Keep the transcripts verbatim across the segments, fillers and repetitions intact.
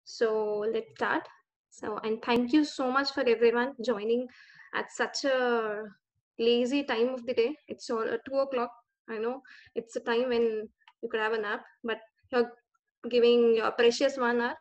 So let's start. So, and thank you so much for everyone joining at such a lazy time of the day. It's all uh, two o'clock. I know it's a time when you could have a nap, but you're giving your precious one hour.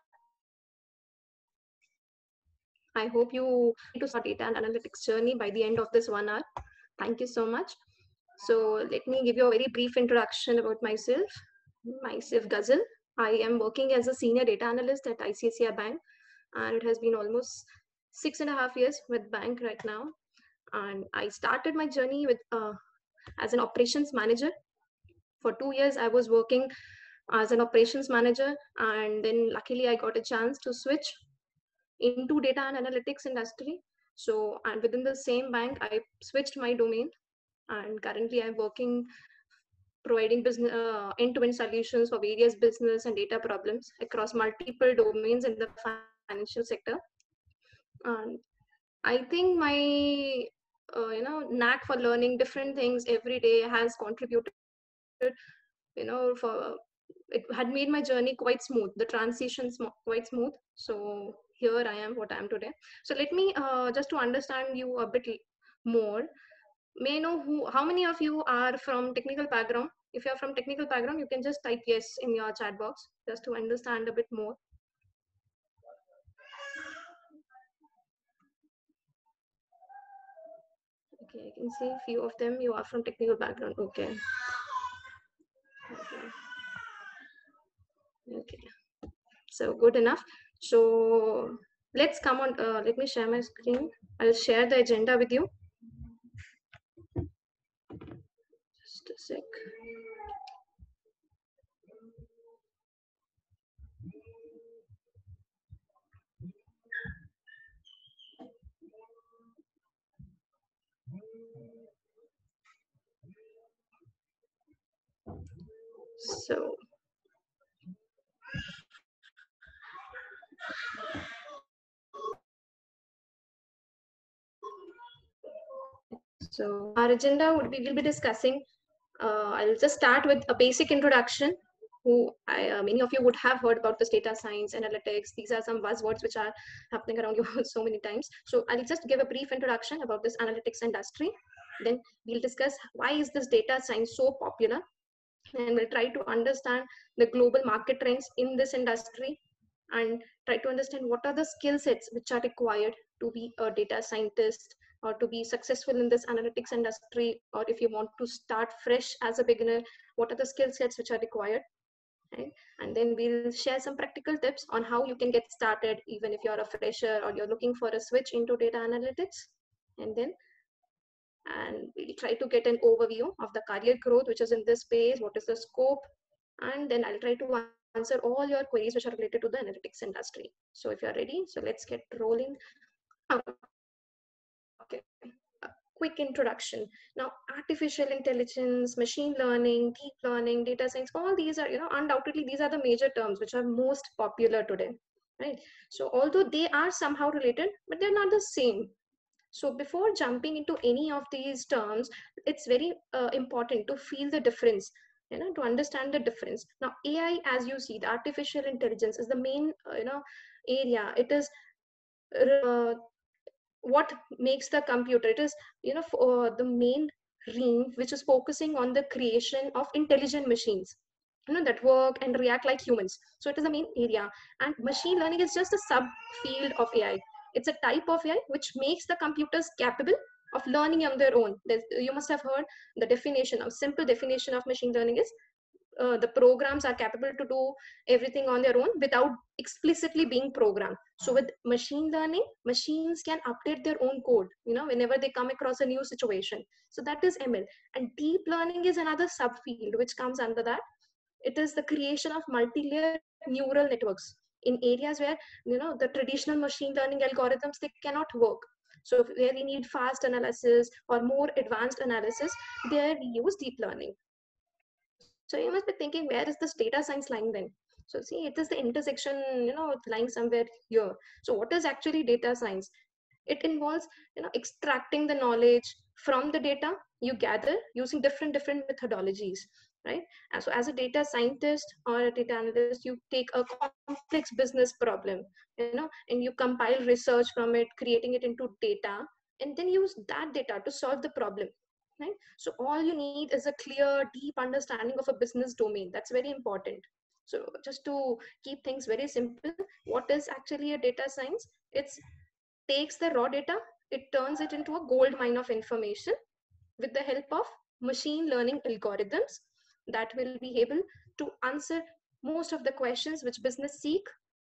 I hope you to start data and analytics journey by the end of this one hour. Thank you so much. So let me give you a very brief introduction about myself. Myself, Ghazal. I am working as a senior data analyst at I C I C I Bank, and it has been almost six and a half years with bank right now. And I started my journey with uh, as an operations manager. For two years, I was working as an operations manager, and then luckily I got a chance to switch into data and analytics industry. So, and within the same bank, I switched my domain, and currently I'm working providing business uh, end-to-end solutions for various business and data problems across multiple domains in the financial sector. And I think my uh, you know knack for learning different things every day has contributed, you know, for it had made my journey quite smooth. The transition sm- quite smooth. So here I am, what I am today. So let me uh, just to understand you a bit more. May I know who, how many of you are from technical background? If you are from technical background, you can just type yes in your chat box just to understand a bit more. Okay, I can see a few of them. You are from technical background. Okay. Okay. Okay. So good enough. So let's come on. Uh, let me share my screen. I'll share the agenda with you. Just a sec. So So our agenda would be, we'll be discussing, uh, I'll just start with a basic introduction. Who I, uh, many of you would have heard about this data science, analytics. These are some buzzwords which are happening around you so many times. So I'll just give a brief introduction about this analytics industry. Then we'll discuss why is this data science so popular, and we'll try to understand the global market trends in this industry, and try to understand what are the skill sets which are required to be a data scientist or to be successful in this analytics industry, or if you want to start fresh as a beginner, what are the skill sets which are required, right? And then we'll share some practical tips on how you can get started even if you're a fresher or you're looking for a switch into data analytics. And then and we'll try to get an overview of the career growth which is in this space, what is the scope, and then I'll try to answer all your queries which are related to the analytics industry. So if you're ready, so let's get rolling. Okay. A quick introduction. Now, artificial intelligence, machine learning, deep learning, data science, all these are, you know, undoubtedly these are the major terms which are most popular today, right? So although they are somehow related, but they're not the same. So before jumping into any of these terms, it's very uh, important to feel the difference, you know, to understand the difference. Now, A I, as you see, the artificial intelligence is the main, uh, you know, area. It is uh, what makes the computer. It is, you know, for, uh, the main realm which is focusing on the creation of intelligent machines, you know, that work and react like humans. So it is the main area, and machine learning is just a subfield of A I. It's a type of A I which makes the computers capable of learning on their own. There's, you must have heard the definition, a simple definition of machine learning is uh, the programs are capable to do everything on their own without explicitly being programmed. So with machine learning, machines can update their own code, you know, whenever they come across a new situation. So that is M L. And deep learning is another subfield which comes under that. It is the creation of multi-layer neural networks in areas where, you know, the traditional machine learning algorithms, they cannot work. So if where we need fast analysis or more advanced analysis, there we use deep learning. So you must be thinking, where is this data science lying then? So see, it is the intersection, you know, lying somewhere here. So what is actually data science? It involves, you know, extracting the knowledge from the data you gather using different different methodologies. right? And so as a data scientist or a data analyst, you take a complex business problem, you know, and you compile research from it, creating it into data, and then use that data to solve the problem, right? So all you need is a clear, deep understanding of a business domain. That's very important. So just to keep things very simple, what is actually a data science? It's takes the raw data, it turns it into a gold mine of information with the help of machine learning algorithms that will be able to answer most of the questions which business seek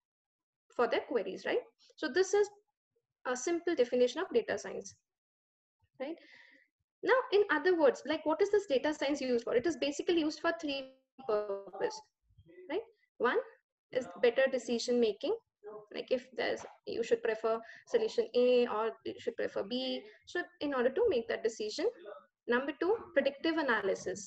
for their queries, right? So this is a simple definition of data science, right? Now, in other words, like what is this data science used for? It is basically used for three purposes, right? One is better decision making. Like if there's, you should prefer solution A or you should prefer B. So in order to make that decision. Number two, predictive analysis,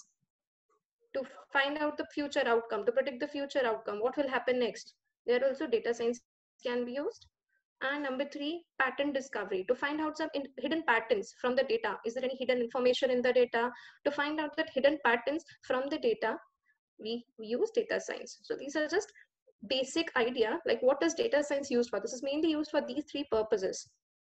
to find out the future outcome, to predict the future outcome, what will happen next. There also data science can be used. And number three, pattern discovery, to find out some in, hidden patterns from the data. Is there any hidden information in the data? To find out that hidden patterns from the data, we, we use data science. So these are just basic idea, like what is data science used for? This is mainly used for these three purposes.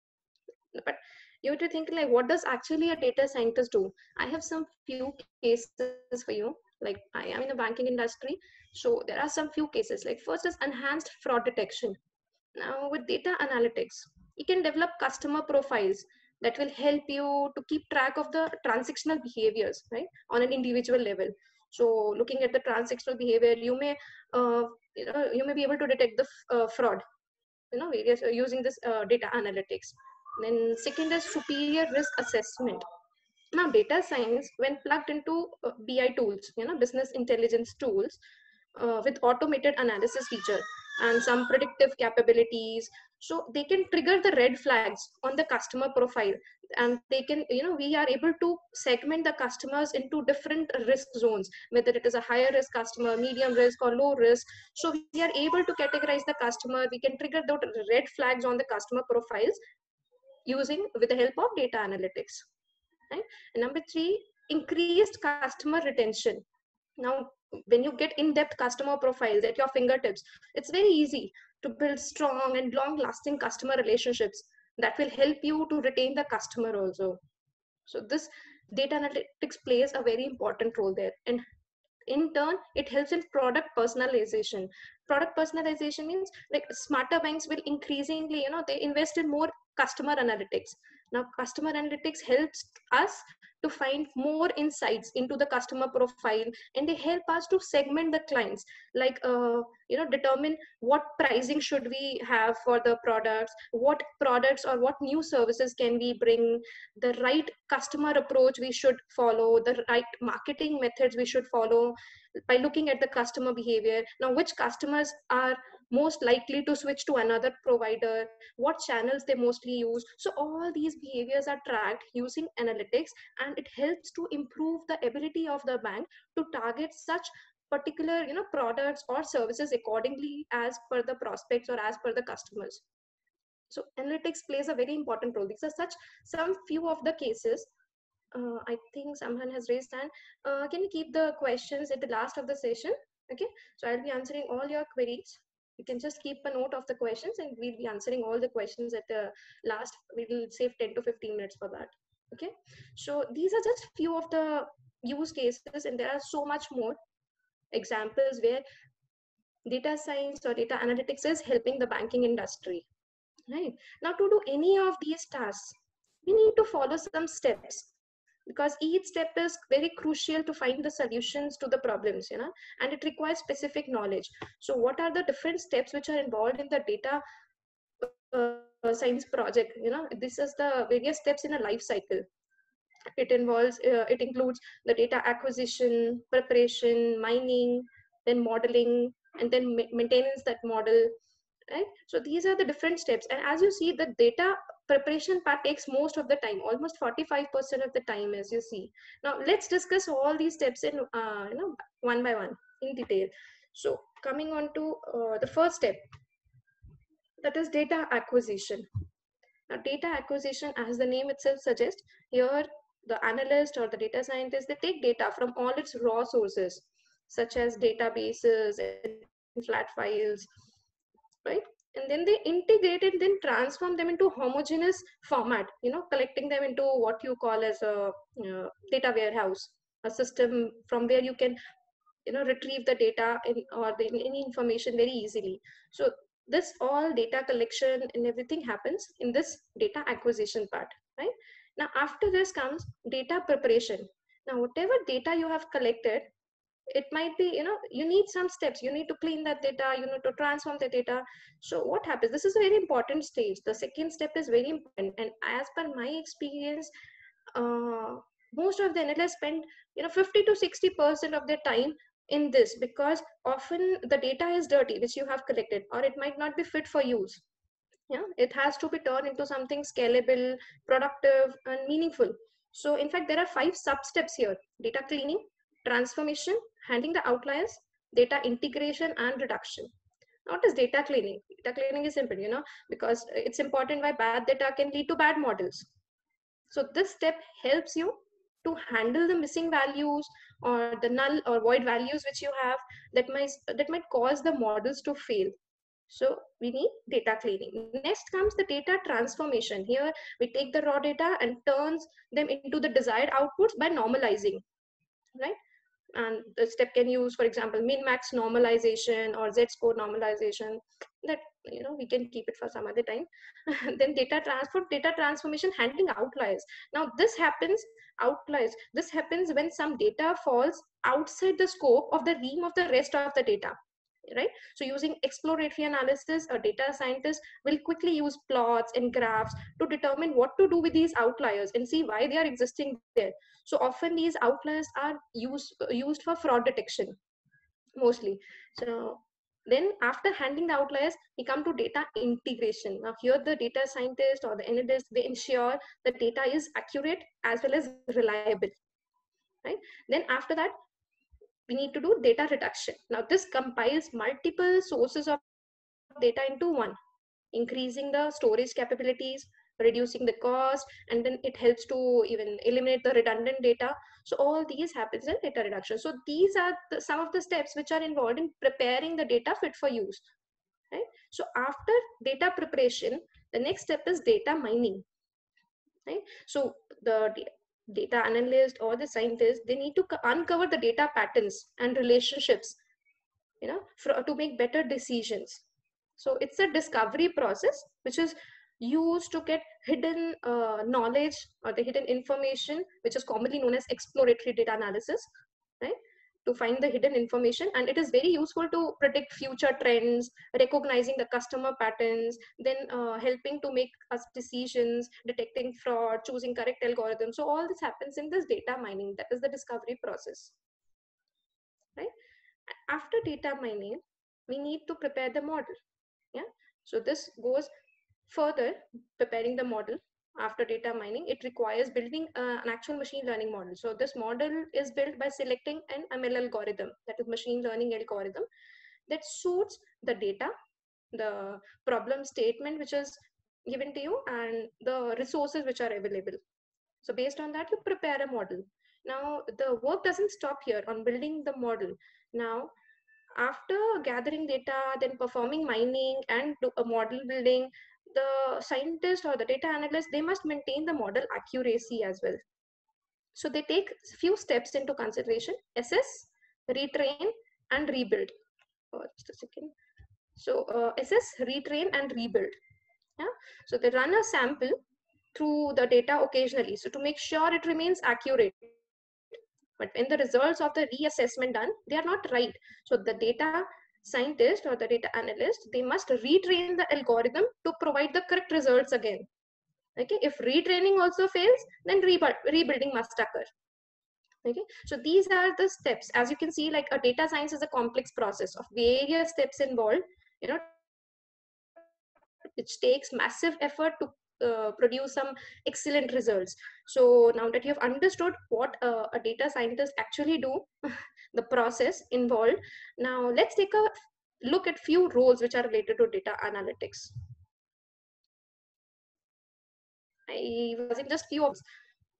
But you have to think like, what does actually a data scientist do? I have some few cases for you. Like I am in the banking industry, so there are some few cases. Like first is enhanced fraud detection. Now with data analytics, you can develop customer profiles that will help you to keep track of the transactional behaviors, right, on an individual level. So looking at the transactional behavior, you may uh, you know you may be able to detect the uh, fraud, you know, various uh, using this uh, data analytics. Then second is superior risk assessment. Now data science, when plugged into uh, B I tools, you know, business intelligence tools, uh, with automated analysis feature and some predictive capabilities, so they can trigger the red flags on the customer profile, and they can, you know, we are able to segment the customers into different risk zones, whether it is a higher risk customer, medium risk or low risk. So we are able to categorize the customer, we can trigger the red flags on the customer profiles using with the help of data analytics, right? And number three, increased customer retention. Now when you get in-depth customer profiles at your fingertips, it's very easy to build strong and long-lasting customer relationships that will help you to retain the customer also. So this data analytics plays a very important role there, and in turn it helps in product personalization. Product personalization means like smarter banks will increasingly, you know, they invest in more customer analytics. Now customer analytics helps us to find more insights into the customer profile, and they help us to segment the clients, like uh, you know, determine what pricing should we have for the products, what products or what new services can we bring, the right customer approach we should follow, the right marketing methods we should follow by looking at the customer behavior. Now which customers are most likely to switch to another provider, what channels they mostly use. So all these behaviors are tracked using analytics, and it helps to improve the ability of the bank to target such particular, you know, products or services accordingly as per the prospects or as per the customers. So analytics plays a very important role. These are such some few of the cases. uh, I think someone has raised hand. Uh, can you keep the questions at the last of the session? Okay, so I'll be answering all your queries. You can just keep a note of the questions, and we'll be answering all the questions at the last. We will save ten to fifteen minutes for that. Okay, so these are just few of the use cases, and there are so much more examples where data science or data analytics is helping the banking industry. Right now, to do any of these tasks, we need to follow some steps, because each step is very crucial to find the solutions to the problems, you know, and it requires specific knowledge. So what are the different steps which are involved in the data uh, science project? You know, this is the various steps in a life cycle. It involves uh, it includes the data acquisition, preparation, mining, then modeling, and then ma maintenance that model, right? So these are the different steps, and as you see, the data preparation part takes most of the time, almost forty-five percent of the time, as you see. Now let's discuss all these steps in uh, you know, one by one in detail. So coming on to uh, the first step, that is data acquisition. Now data acquisition, as the name itself suggests, here the analyst or the data scientist, they take data from all its raw sources, such as databases and flat files, right? And then they integrate it, then transform them into homogeneous format, you know, collecting them into what you call as a uh, data warehouse, a system from where you can, you know, retrieve the data in, or the, any information very easily. So this all data collection and everything happens in this data acquisition part, right? Now after this comes data preparation. Now whatever data you have collected, it might be, you know, you need some steps, you need to clean that data, you need to transform the data. So what happens, this is a very important stage, the second step is very important. And as per my experience, uh, most of the analysts spend, you know, fifty to sixty percent of their time in this, because often the data is dirty which you have collected, or it might not be fit for use. Yeah, it has to be turned into something scalable, productive and meaningful. So in fact there are five sub steps here: data cleaning, transformation, handling the outliers, data integration and reduction. What is data cleaning? Data cleaning is simple, you know, because it's important why bad data can lead to bad models. So this step helps you to handle the missing values or the null or void values which you have, that might that might cause the models to fail. So we need data cleaning. Next comes the data transformation. Here we take the raw data and turns them into the desired outputs by normalizing, right? And the step can use, for example, min-max normalization or z-score normalization. That, you know, we can keep it for some other time. Then data transfer, data transformation, handling outliers. Now this happens, outliers, this happens when some data falls outside the scope of the realm of the rest of the data, right? So using exploratory analysis, a data scientist will quickly use plots and graphs to determine what to do with these outliers and see why they are existing there. So often these outliers are used used for fraud detection mostly. So then after handling the outliers, we come to data integration. Now here the data scientist or the analyst, they ensure the data is accurate as well as reliable, right? Then after that, we need to do data reduction. Now this compiles multiple sources of data into one, increasing the storage capabilities, reducing the cost, and then it helps to even eliminate the redundant data. So all these happens in data reduction. So these are the, some of the steps which are involved in preparing the data fit for use, right? So after data preparation, the next step is data mining, right? So the data analyst or the scientist, they need to uncover the data patterns and relationships, you know, for, to make better decisions. So it's a discovery process which is used to get hidden uh, knowledge or the hidden information, which is commonly known as exploratory data analysis, right? To find the hidden information, and it is very useful to predict future trends, recognizing the customer patterns, then uh, helping to make us decisions, detecting fraud, choosing correct algorithms. So all this happens in this data mining, that is the discovery process, right? After data mining, we need to prepare the model. Yeah, so this goes further, preparing the model. After data mining, it requires building uh, an actual machine learning model. So this model is built by selecting an M L algorithm, that is machine learning algorithm, that suits the data, the problem statement which is given to you, and the resources which are available. So based on that, you prepare a model. Now the work doesn't stop here on building the model. Now after gathering data, then performing mining and do a model building, the scientist or the data analyst, they must maintain the model accuracy as well. So they take few steps into consideration: assess, retrain and rebuild. Oh, just a second. So uh, assess, retrain and rebuild. Yeah, so they run a sample through the data occasionally, so to make sure it remains accurate. But when the results of the reassessment done, they are not right. So the data scientist or the data analyst, they must retrain the algorithm to provide the correct results again. Okay, if retraining also fails, then rebuild, rebuilding must occur. Okay, so these are the steps. As you can see, like a data science is a complex process of various steps involved, you know, which takes massive effort to uh, produce some excellent results. So now that you have understood what uh, a data scientist actually do, the process involved, now let's take a look at few roles which are related to data analytics. I was in just few of, yeah.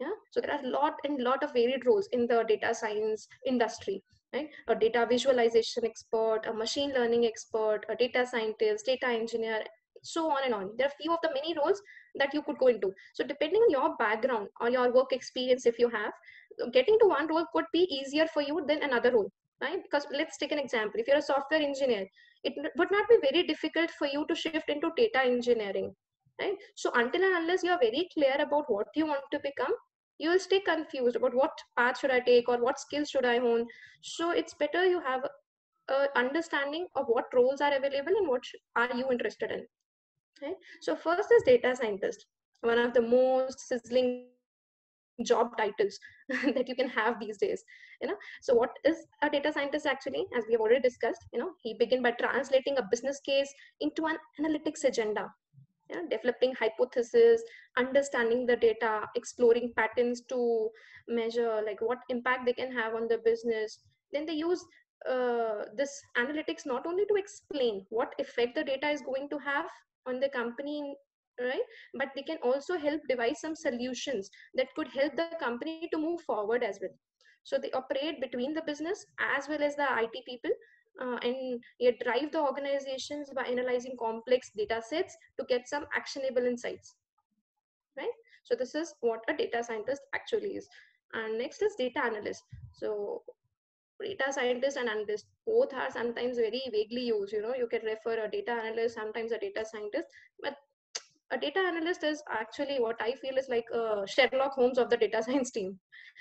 Yeah, so there are a lot and lot of varied roles in the data science industry, right? A data visualization expert, a machine learning expert, a data scientist, data engineer, so on and on. There are few of the many roles that you could go into. So depending on your background or your work experience, if you have, getting to one role could be easier for you than another role, right? Because let's take an example. If you're a software engineer, it would not be very difficult for you to shift into data engineering, right? So until and unless you're very clear about what you want to become, you will stay confused about what path should I take or what skills should I hone. So it's better you have a understanding of what roles are available and what are you interested in, right? So first is data scientist, one of the most sizzling job titles that you can have these days. You know, so what is a data scientist actually? As we have already discussed, you know, he begin by translating a business case into an analytics agenda, yeah, developing hypothesis, understanding the data, exploring patterns to measure like what impact they can have on the business. Then they use uh, this analytics not only to explain what effect the data is going to have on the company, right, but they can also help devise some solutions that could help the company to move forward as well. So they operate between the business as well as the I T people, uh, and you drive the organizations by analyzing complex data sets to get some actionable insights, right? So this is what a data scientist actually is. And next is data analyst. So data scientist and analyst both are sometimes very vaguely used. You know, you can refer a data analyst, sometimes a data scientist, but a data analyst is actually what I feel is like a Sherlock Holmes of the data science team.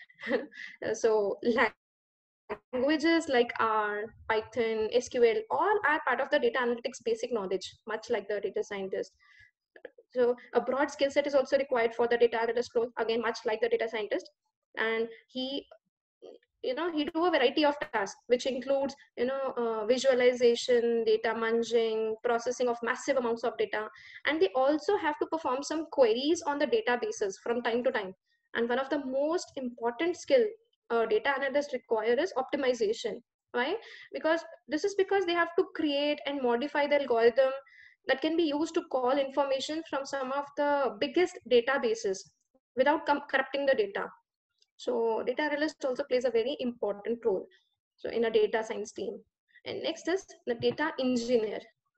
So languages like R, Python, S Q L, all are part of the data analytics basic knowledge, much like the data scientist. So a broad skill set is also required for the data analyst role, again, much like the data scientist. And he, you know, he do a variety of tasks, which includes, you know, uh, visualization, data munging, processing of massive amounts of data. And they also have to perform some queries on the databases from time to time. And one of the most important skill uh, data analysts require is optimization. Why? Because this is because they have to create and modify the algorithm that can be used to call information from some of the biggest databases without corrupting the data. So data analyst also plays a very important role, so in a data science team. And next is the data engineer.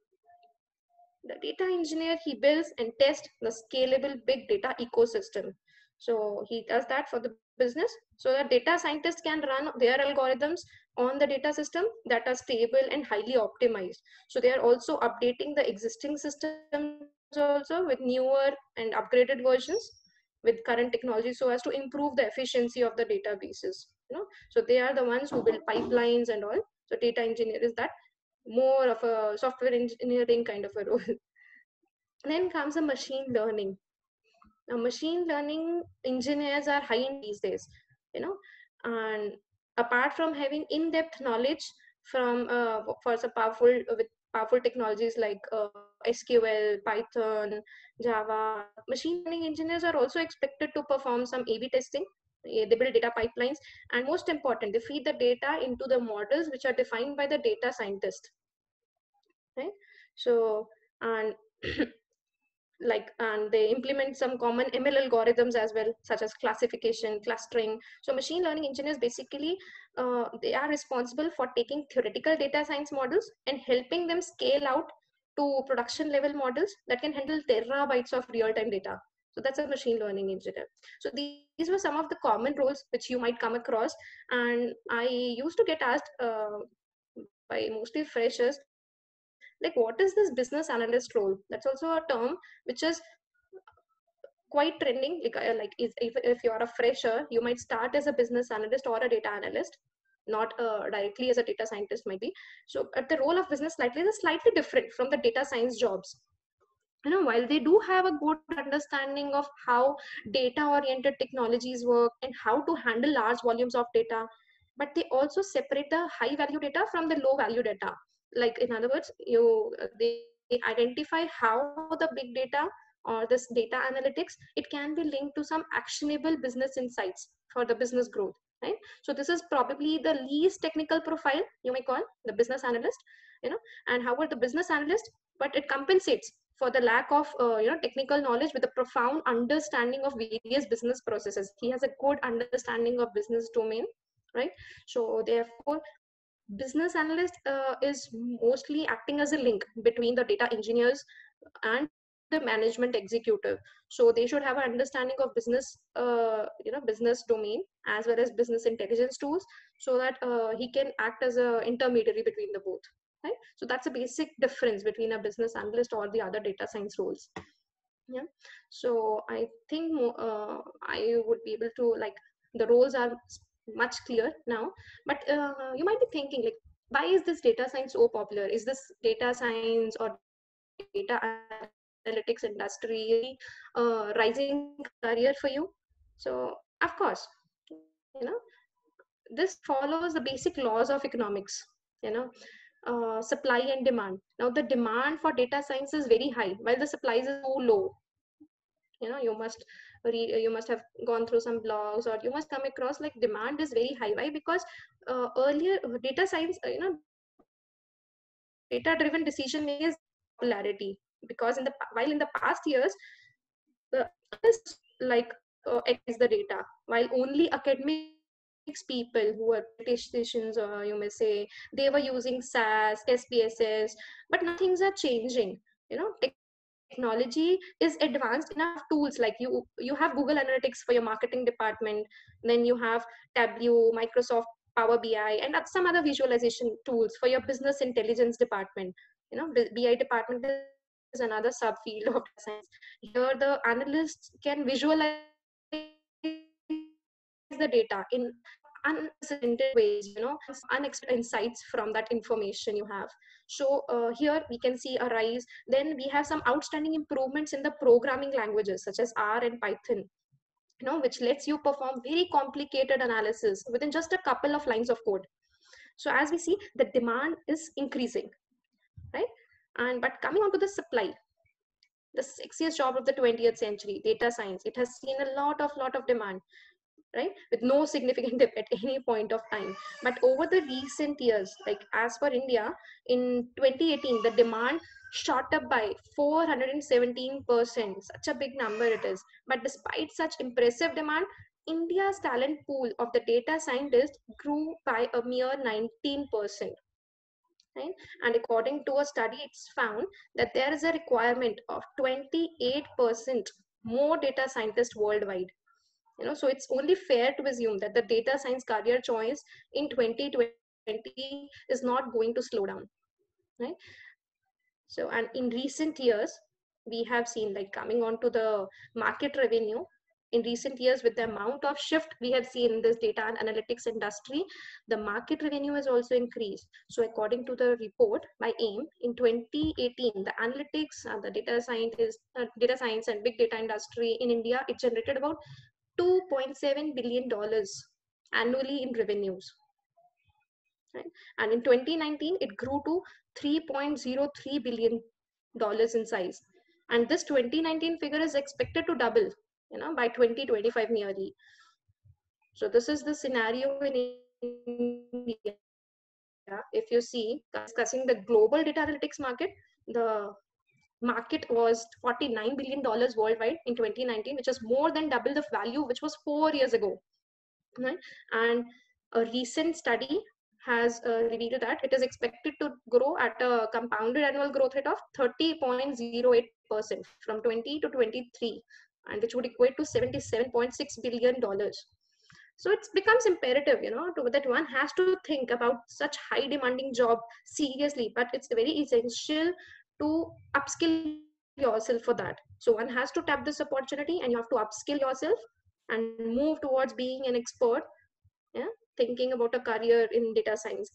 The data engineer, he builds and tests the scalable big data ecosystem. So he does that for the business so that data scientists can run their algorithms on the data system that are stable and highly optimized. So they are also updating the existing systems also with newer and upgraded versions with current technology so as to improve the efficiency of the databases. You know, so they are the ones who build pipelines and all. So data engineer is that, more of a software engineering kind of a role. Then comes a machine learning. Now, machine learning engineers are high in these days, you know, and apart from having in-depth knowledge from uh, for some powerful with powerful technologies like uh, S Q L, Python, Java, machine learning engineers are also expected to perform some A B testing. eh, They build data pipelines, and most important, they feed the data into the models which are defined by the data scientist, right? So, and like, and they implement some common M L algorithms as well, such as classification, clustering. So machine learning engineers basically, uh, they are responsible for taking theoretical data science models and helping them scale out to production level models that can handle terabytes of real-time data. So that's a machine learning engineer. So these were some of the common roles which you might come across. And I used to get asked uh, by mostly freshers, like, what is this business analyst role? That's also a term which is quite trending. Like, uh, like is, if, if you're a fresher, you might start as a business analyst or a data analyst, not uh, directly as a data scientist might be. So at the role of business slightly is slightly different from the data science jobs. You know, while they do have a good understanding of how data oriented technologies work and how to handle large volumes of data, but they also separate the high value data from the low value data. Like, in other words, you uh, they identify how the big data or this data analytics, it can be linked to some actionable business insights for the business growth, right? So this is probably the least technical profile you may call the business analyst, you know. And however, the business analyst, but it compensates for the lack of uh, you know technical knowledge with a profound understanding of various business processes. He has a good understanding of business domain, right? So therefore, business analyst uh, is mostly acting as a link between the data engineers and the management executive. So they should have an understanding of business uh, you know business domain as well as business intelligence tools, so that uh, he can act as a intermediary between the both, right? So that's a basic difference between a business analyst or the other data science roles. Yeah, so I think uh, I would be able to, like, the roles are much clear now. But uh, you might be thinking, like, why is this data science so popular? Is this data science or data analytics industry uh, rising career for you? So of course, you know this follows the basic laws of economics, you know uh, supply and demand. Now the demand for data science is very high while the supplies is so low. You know you must read, you must have gone through some blogs, or you must come across, like, demand is very high. Why? Because uh, earlier uh, data science, uh, you know data driven decision making is popularity, because in the while in the past years, the like uh, the data, while only academics people who are statisticians, or you may say, they were using S A S, S P S S. But now things are changing. You know technology is advanced enough. Tools like, you you have Google Analytics for your marketing department, then you have Tableau, Microsoft Power B I, and some other visualization tools for your business intelligence department. You know B I department is another subfield of science. Here the analysts can visualize the data in unprecedented ways, you know unexpected insights from that information you have. So uh, here we can see a rise. Then we have some outstanding improvements in the programming languages such as R and Python, you know which lets you perform very complicated analysis within just a couple of lines of code. So as we see, the demand is increasing, right? And but coming on to the supply, the sexiest job of the twentieth century, data science, it has seen a lot of lot of demand, right, with no significant dip at any point of time. But over the recent years, like as for India, in twenty eighteen, the demand shot up by four hundred seventeen percent. Such a big number it is. But despite such impressive demand, India's talent pool of the data scientists grew by a mere nineteen percent. Right? And according to a study, it's found that there is a requirement of twenty-eight percent more data scientists worldwide. You know so it's only fair to assume that the data science career choice in twenty twenty is not going to slow down, right? So, and in recent years, we have seen, like, coming on to the market revenue, in recent years, with the amount of shift we have seen in this data and analytics industry, the market revenue has also increased. So according to the report by AIM, in twenty eighteen, the analytics and the data scientist uh, data science and big data industry in India, it generated about two point seven billion dollars annually in revenues, right? And in twenty nineteen, it grew to three point zero three billion dollars in size. And this twenty nineteen figure is expected to double, you know, by twenty twenty-five nearly. So this is the scenario in India. If you see, discussing the global data analytics market, the market was forty-nine billion dollars worldwide in twenty nineteen, which is more than double the value which was four years ago. Right? And a recent study has uh, revealed that it is expected to grow at a compounded annual growth rate of thirty point zero eight percent from twenty to twenty-three, and which would equate to seventy-seven point six billion dollars. So it becomes imperative, you know, to, that one has to think about such high demanding job seriously, but it's very essential to upskill yourself for that. So one has to tap this opportunity, and you have to upskill yourself and move towards being an expert, yeah, thinking about a career in data science.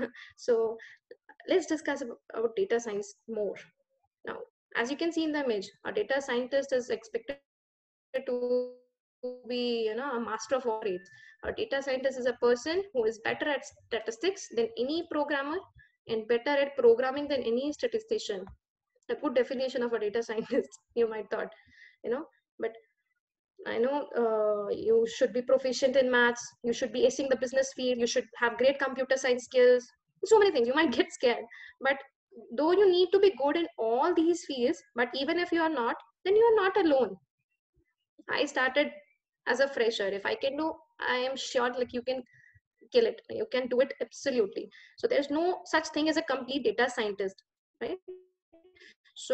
So let's discuss about data science more. Now, as you can see in the image, a data scientist is expected to be, you know, a master of all trades. A data scientist is a person who is better at statistics than any programmer and better at programming than any statistician. A good definition of a data scientist, you might thought, you know, but I know uh, you should be proficient in maths, you should be acing the business field, you should have great computer science skills, so many things. You might get scared, but though you need to be good in all these fields, but even if you are not, then you are not alone. I started as a fresher. If I can do, I am sure like you can kill it. You can do it absolutely. So there's no such thing as a complete data scientist, right? So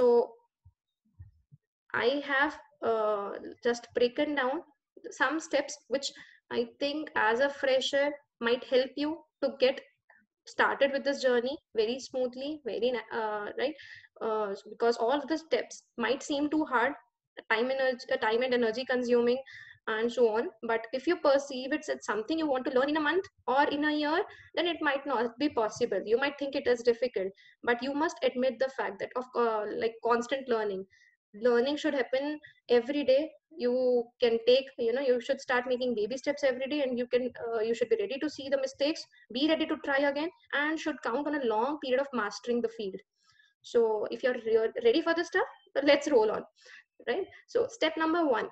I have uh, just broken down some steps which I think as a fresher might help you to get started with this journey very smoothly, very uh, right, uh, because all of the steps might seem too hard, time energy uh, time and energy consuming, and so on. But if you perceive it's, it's something you want to learn in a month or in a year, then it might not be possible. You might think it is difficult, but you must admit the fact that of uh, like constant learning learning should happen every day. You can take, you know, you should start making baby steps every day, and you can uh, you should be ready to see the mistakes, be ready to try again, and should count on a long period of mastering the field. So if you're re- ready for this stuff, let's roll on, right? So step number one,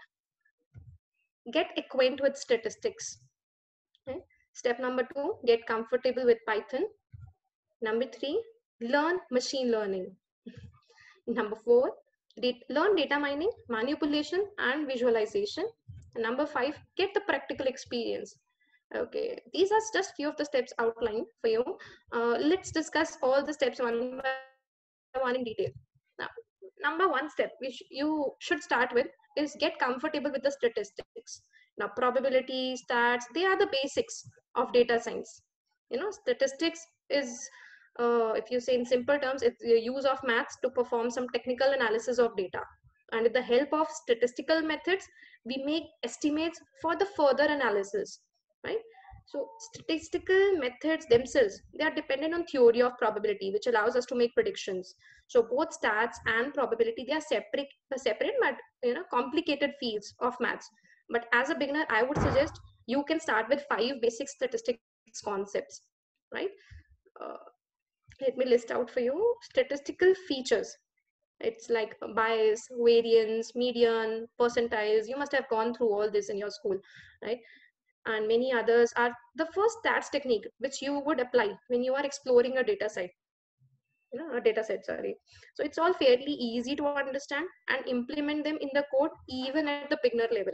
get acquainted with statistics. Okay? Step number two, get comfortable with Python. Number three, learn machine learning. Number four, learn data mining, manipulation, and visualization. And number five, get the practical experience. Okay, these are just few of the steps outlined for you. Uh, let's discuss all the steps one by one in detail. Now, number one step which you should start with is get comfortable with the statistics. Now, probability, stats, they are the basics of data science. You know, statistics is, uh, if you say in simple terms, it's the use of maths to perform some technical analysis of data. And with the help of statistical methods, we make estimates for the further analysis, right? So statistical methods themselves, they are dependent on theory of probability, which allows us to make predictions. So both stats and probability, they are separate, separate but you know complicated fields of maths. But as a beginner, I would suggest you can start with five basic statistics concepts, right? Uh, Let me list out for you statistical features. It's like bias, variance, median, percentiles. You must have gone through all this in your school, right? And many others are the first stats technique which you would apply when you are exploring a data set, you know, a data set, sorry. So it's all fairly easy to understand and implement them in the code even at the beginner level.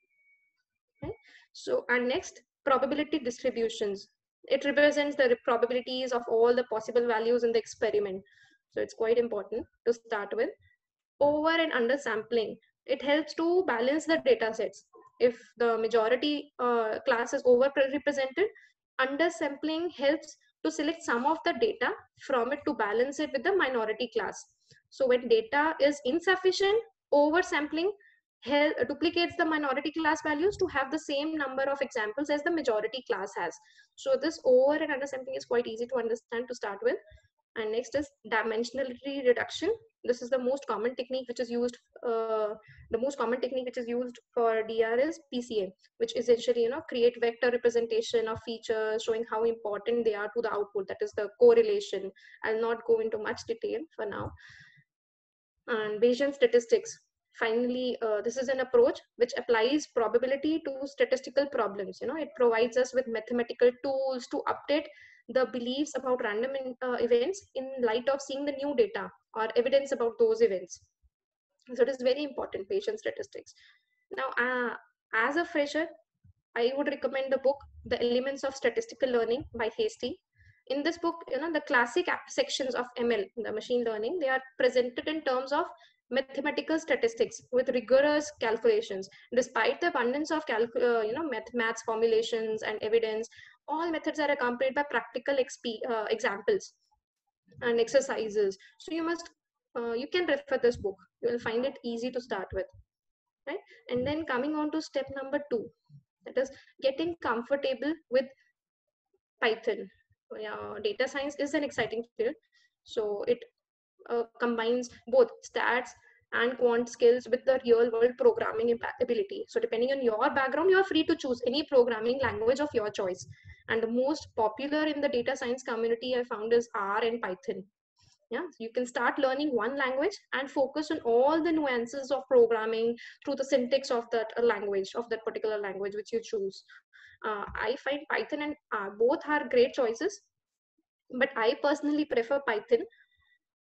Okay? So, and next, probability distributions. It represents the probabilities of all the possible values in the experiment. So it's quite important to start with. Over and under sampling, it helps to balance the data sets. If the majority uh, class is overrepresented, undersampling helps to select some of the data from it to balance it with the minority class. So when data is insufficient, oversampling help, duplicates the minority class values to have the same number of examples as the majority class has. So this over and undersampling is quite easy to understand to start with. And next is dimensionality reduction. This is the most common technique which is used. Uh, the most common technique which is used for D R is P C A, which essentially, you know, create vector representation of features showing how important they are to the output. That is the correlation. I'll not go into much detail for now. And Bayesian statistics. Finally, uh, this is an approach which applies probability to statistical problems. You know, it provides us with mathematical tools to update the beliefs about random in, uh, events in light of seeing the new data or evidence about those events. So it is very important, Bayesian statistics. Now, uh, as a fresher, I would recommend the book, The Elements of Statistical Learning by Hastie. In this book, you know, the classic sections of M L, the machine learning, they are presented in terms of mathematical statistics with rigorous calculations. Despite the abundance of uh, you know math, maths formulations and evidence, all methods are accompanied by practical exp uh, examples and exercises. So you must uh, you can refer this book. You will find it easy to start with, right? And then coming on to step number two, that is getting comfortable with Python. Yeah, data science is an exciting field. So it uh, combines both stats and quant skills with the real world programming ability. So depending on your background, you are free to choose any programming language of your choice. And the most popular in the data science community I found is R and Python. Yeah, so you can start learning one language and focus on all the nuances of programming through the syntax of that language, of that particular language which you choose. uh, I find Python and R both are great choices, but I personally prefer Python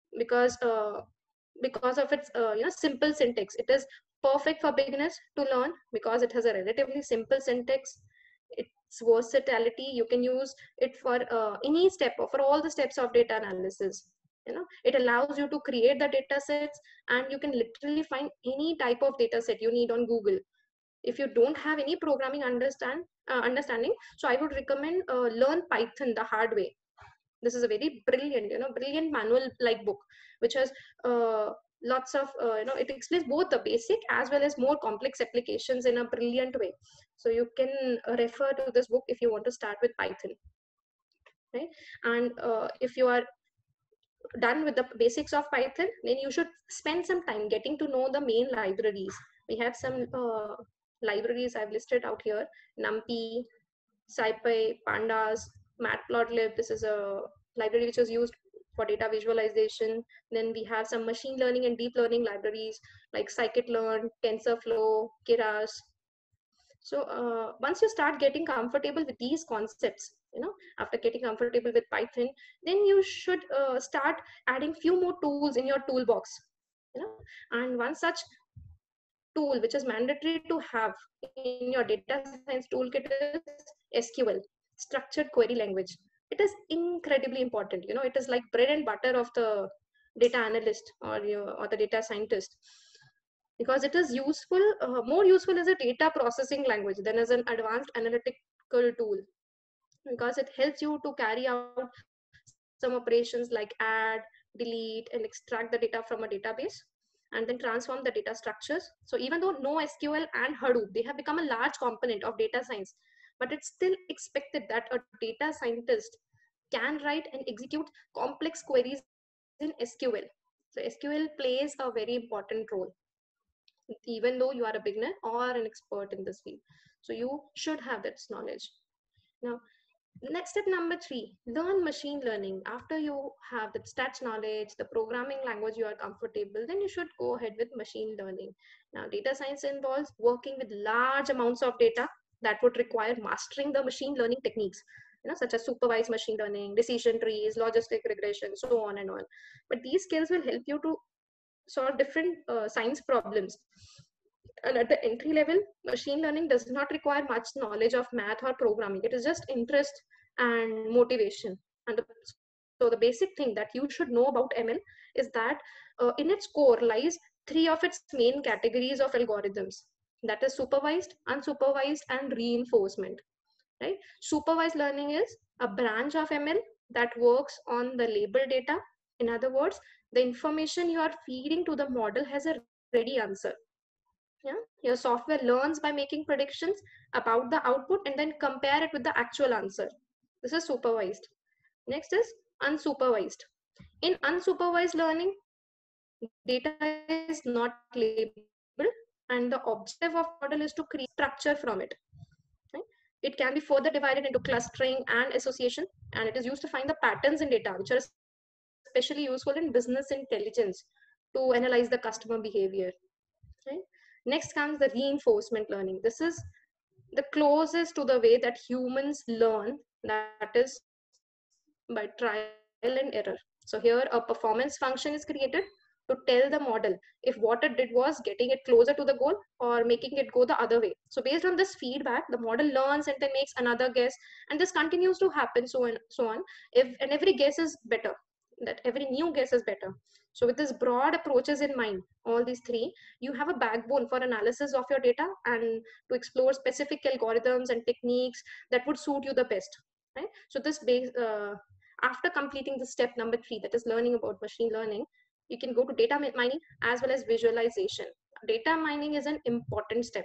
because uh, because of its uh, you know simple syntax. It is perfect for beginners to learn because it has a relatively simple syntax. Its versatility, you can use it for uh, any step or for all the steps of data analysis. You know, it allows you to create the data sets, and you can literally find any type of data set you need on Google. If you don't have any programming understand uh, understanding, so I would recommend uh, learn Python the hard way. This is a very brilliant, you know, brilliant manual like book, which has uh, lots of, uh, you know, it explains both the basic as well as more complex applications in a brilliant way. So you can uh, refer to this book if you want to start with Python, right? And uh, if you are done with the basics of Python, then you should spend some time getting to know the main libraries. We have some uh, libraries I've listed out here: NumPy, SciPy, Pandas, Matplotlib. This is a library which is used for data visualization. Then we have some machine learning and deep learning libraries like scikit-learn, TensorFlow, Keras. So uh, once you start getting comfortable with these concepts, you know, after getting comfortable with Python, then you should uh, start adding few more tools in your toolbox. You know, and one such tool which is mandatory to have in your data science toolkit is S Q L, structured query language. It is incredibly important. You know, it is like bread and butter of the data analyst or you or the data scientist, because it is useful, uh, more useful as a data processing language than as an advanced analytical tool, because it helps you to carry out some operations like add, delete, and extract the data from a database, and then transform the data structures. So even though NoSQL and Hadoop, they have become a large component of data science, but it's still expected that a data scientist can write and execute complex queries in S Q L. So S Q L plays a very important role, even though you are a beginner or an expert in this field. So you should have that knowledge. Now, next step number three, learn machine learning. After you have the stats knowledge, the programming language you are comfortable, then you should go ahead with machine learning. Now, data science involves working with large amounts of data that would require mastering the machine learning techniques, you know, such as supervised machine learning, decision trees, logistic regression, so on and on. But these skills will help you to solve different uh, science problems. And at the entry level, machine learning does not require much knowledge of math or programming. It is just interest and motivation. And the, so the basic thing that you should know about M L is that uh, in its core lies three of its main categories of algorithms. That is supervised, unsupervised, and reinforcement. Right? Supervised learning is a branch of M L that works on the labeled data. In other words, the information you are feeding to the model has a ready answer. Yeah, your software learns by making predictions about the output and then compare it with the actual answer. This is supervised. Next is unsupervised. In unsupervised learning, data is not labeled, and the objective of the model is to create structure from it. Right? It can be further divided into clustering and association, and it is used to find the patterns in data, which are especially useful in business intelligence to analyze the customer behavior. Right? Next comes the reinforcement learning. This is the closest to the way that humans learn, that is by trial and error. So here a performance function is created to tell the model if what it did was getting it closer to the goal or making it go the other way. So based on this feedback, the model learns and then makes another guess, and this continues to happen, so on so on if and every guess is better, that every new guess is better. So with this broad approaches in mind, all these three, you have a backbone for analysis of your data and to explore specific algorithms and techniques that would suit you the best. Right? So this base, uh, after completing the step number three, that is learning about machine learning, you can go to data mining as well as visualization. Data mining is an important step,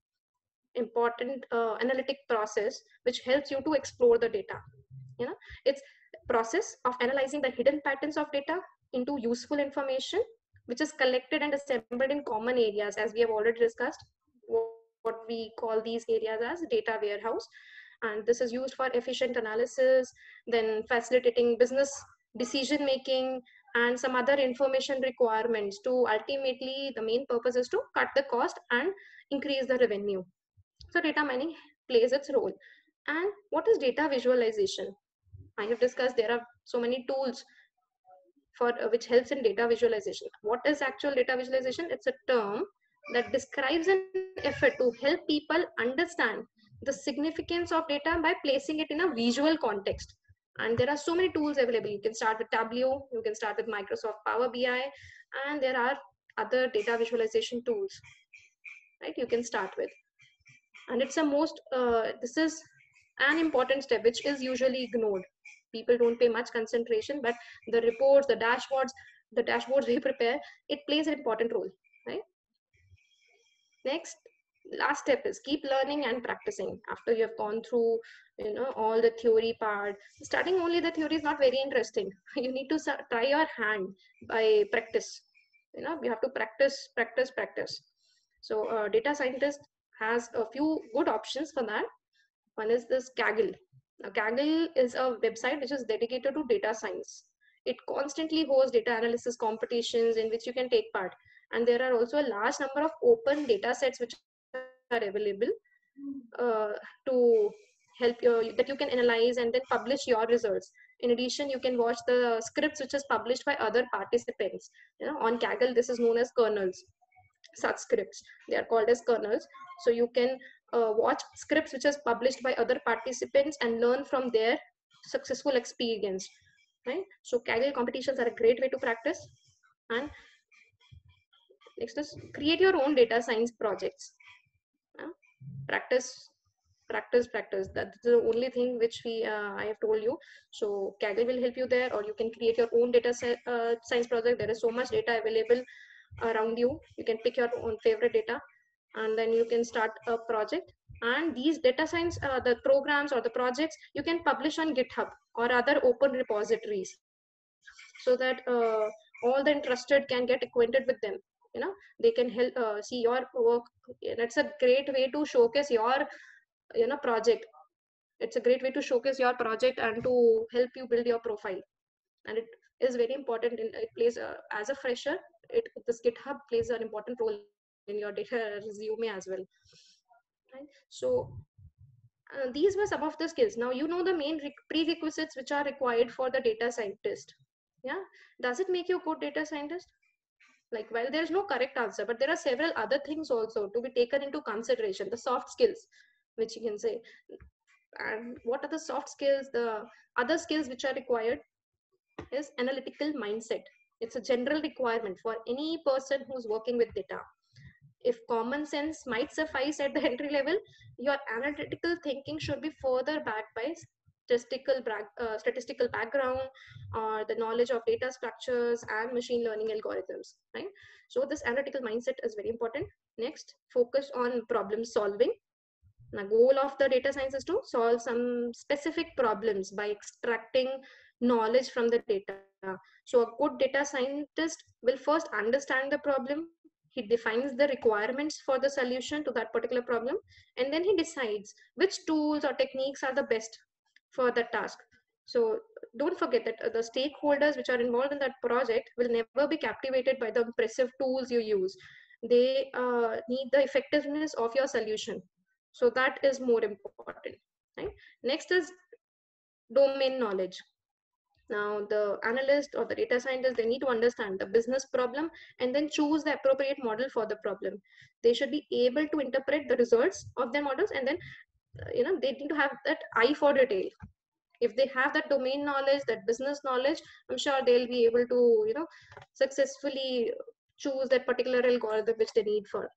important uh, analytic process which helps you to explore the data. You know, it's process of analyzing the hidden patterns of data into useful information which is collected and assembled in common areas, as we have already discussed what we call these areas as data warehouse. And this is used for efficient analysis, then facilitating business decision making, and some other information requirements. To ultimately, the main purpose is to cut the cost and increase the revenue. So data mining plays its role. And what is data visualization? I have discussed there are so many tools for uh, which helps in data visualization. What is actual data visualization? It's a term that describes an effort to help people understand the significance of data by placing it in a visual context. And there are so many tools available. You can start with Tableau, you can start with Microsoft Power B I, and there are other data visualization tools, right? You can start with. And it's a most, uh, this is an important step which is usually ignored. People don't pay much concentration, but the reports, the dashboards, the dashboards we prepare, it plays an important role, right? Next, last step is keep learning and practicing. After you have gone through, you know, all the theory part, starting only the theory is not very interesting. You need to try your hand by practice. You know, you have to practice, practice, practice. So uh, data scientist has a few good options for that. One is this Kaggle. Now, Kaggle is a website which is dedicated to data science. It constantly hosts data analysis competitions in which you can take part. And there are also a large number of open data sets which are available uh, to help you, that you can analyze and then publish your results. In addition, you can watch the scripts which is published by other participants. You know, on Kaggle, this is known as kernels. Such scripts, they are called as kernels. So you can uh, watch scripts which is published by other participants and learn from their successful experience, right? So Kaggle competitions are a great way to practice. And next is create your own data science projects. uh, practice practice practice That's the only thing which we uh, I have told you. So Kaggle will help you there, or you can create your own data uh, science project. There is so much data available around you. You can pick your own favorite data and then you can start a project. And these data science uh, the programs or the projects you can publish on GitHub or other open repositories, so that uh, all the interested can get acquainted with them. You know, they can help uh, see your work. That's a great way to showcase your, you know, project. It's a great way to showcase your project and to help you build your profile. And it is very important in, it plays uh, as a fresher, it this GitHub plays an important role in your data resume as well, right? So uh, these were some of the skills. Now you know the main prerequisites which are required for the data scientist. Yeah, does it make you a good data scientist? Like, well, there is no correct answer, but there are several other things also to be taken into consideration. The soft skills, which you can say. And what are the soft skills? The other skills which are required is analytical mindset. It's a general requirement for any person who's working with data. If common sense might suffice at the entry level, your analytical thinking should be further backed by statistical, uh, statistical background or the knowledge of data structures and machine learning algorithms, right? So this analytical mindset is very important. Next, focus on problem solving. The goal of the data science is to solve some specific problems by extracting knowledge from the data. So a good data scientist will first understand the problem. He defines the requirements for the solution to that particular problem, and then he decides which tools or techniques are the best for that task. So don't forget that the stakeholders which are involved in that project will never be captivated by the impressive tools you use. They uh, need the effectiveness of your solution. So that is more important, right? Next is domain knowledge. Now the analyst or the data scientist, they need to understand the business problem and then choose the appropriate model for the problem. They should be able to interpret the results of their models, and then uh, you know, they need to have that eye for detail. If they have that domain knowledge, that business knowledge, I'm sure they'll be able to, you know, successfully choose that particular algorithm which they need for.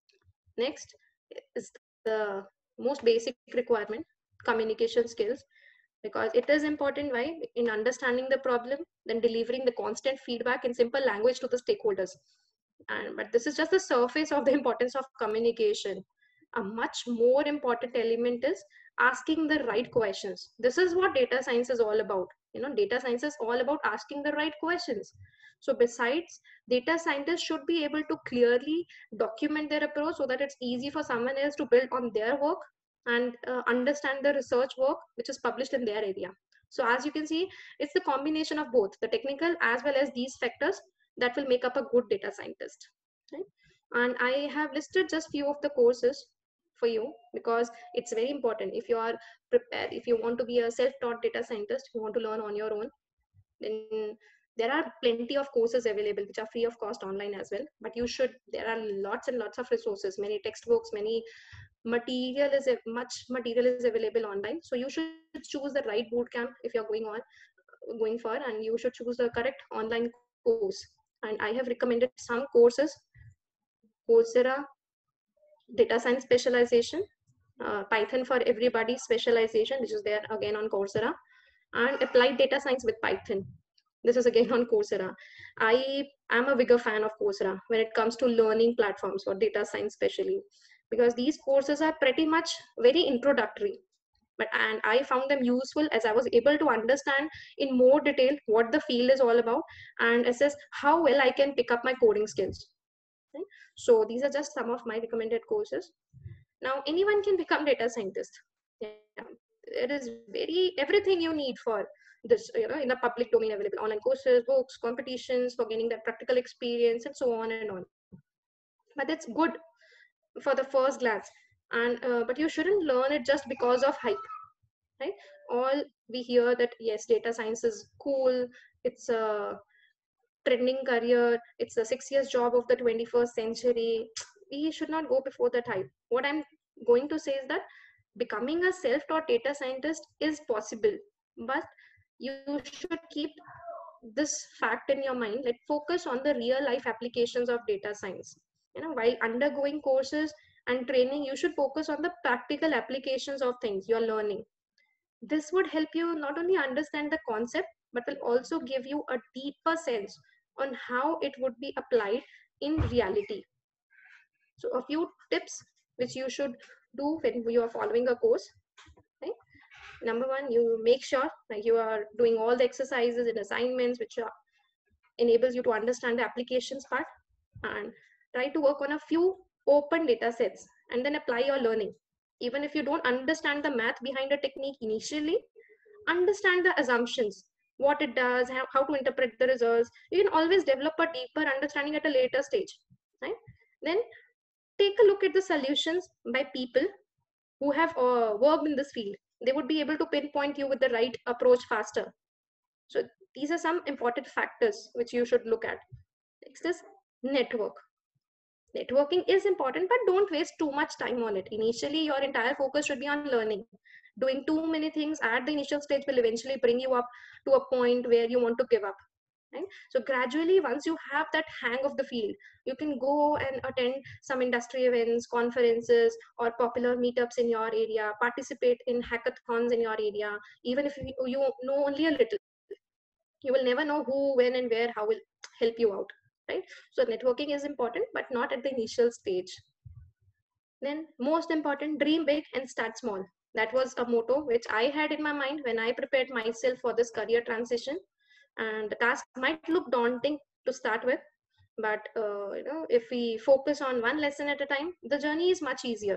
Next is the most basic requirement, communication skills, because it is important. Why? In understanding the problem, then delivering the constant feedback in simple language to the stakeholders. And but this is just the surface of the importance of communication. A much more important element is asking the right questions. This is what data science is all about. You know, data science is all about asking the right questions. So besides, data scientists should be able to clearly document their approach so that it's easy for someone else to build on their work and uh, understand the research work which is published in their area. So as you can see, it's the combination of both the technical as well as these factors that will make up a good data scientist, right? And I have listed just few of the courses for you because it's very important. If you are prepared, if you want to be a self-taught data scientist, you want to learn on your own, then There are plenty of courses available which are free of cost online as well, but you should, there are lots and lots of resources, many textbooks, many material is much material is available online. So you should choose the right boot camp if you're going on going for, and you should choose the correct online course. And I have recommended some courses: Coursera, data science specialization, uh, Python for everybody specialization, which is there again on Coursera, and applied data science with Python. This is again on Coursera. I am a bigger fan of Coursera when it comes to learning platforms for data science, especially because these courses are pretty much very introductory. But and I found them useful as I was able to understand in more detail what the field is all about and assess how well I can pick up my coding skills. Right? So these are just some of my recommended courses. Now anyone can become data scientist. Yeah, it is very everything you need for this, you know, in the public domain available: online courses, books, competitions for gaining that practical experience, and so on and on. But it's good for the first glance, and uh, but you shouldn't learn it just because of hype, right? All we hear that yes, data science is cool, it's a trending career, it's a six years job of the twenty-first century. We should not go before the hype. What I'm going to say is that becoming a self-taught data scientist is possible, but you should keep this fact in your mind, like focus on the real life applications of data science. You know, while undergoing courses and training, you should focus on the practical applications of things you're learning. This would help you not only understand the concept, but will also give you a deeper sense on how it would be applied in reality. So a few tips which you should do when you are following a course, right? Number one, you make sure like you are doing all the exercises and assignments which are, enables you to understand the applications part, and try to work on a few open data sets and then apply your learning. Even if you don't understand the math behind a technique initially, understand the assumptions, what it does, how, how to interpret the results. You can always develop a deeper understanding at a later stage, right? Then take a look at the solutions by people who have uh, worked in this field. They would be able to pinpoint you with the right approach faster. So these are some important factors which you should look at. Next is network. Networking is important, but don't waste too much time on it. Initially, your entire focus should be on learning. Doing too many things at the initial stage will eventually bring you up to a point where you want to give up. Right? So gradually, once you have that hang of the field, you can go and attend some industry events, conferences, or popular meetups in your area, participate in hackathons in your area. Even if you, you know only a little, you will never know who, when, and where, how will help you out, right? So networking is important, but not at the initial stage. Then most important, dream big and start small. That was a motto which I had in my mind when I prepared myself for this career transition. And the task might look daunting to start with, but uh, you know, if we focus on one lesson at a time, the journey is much easier.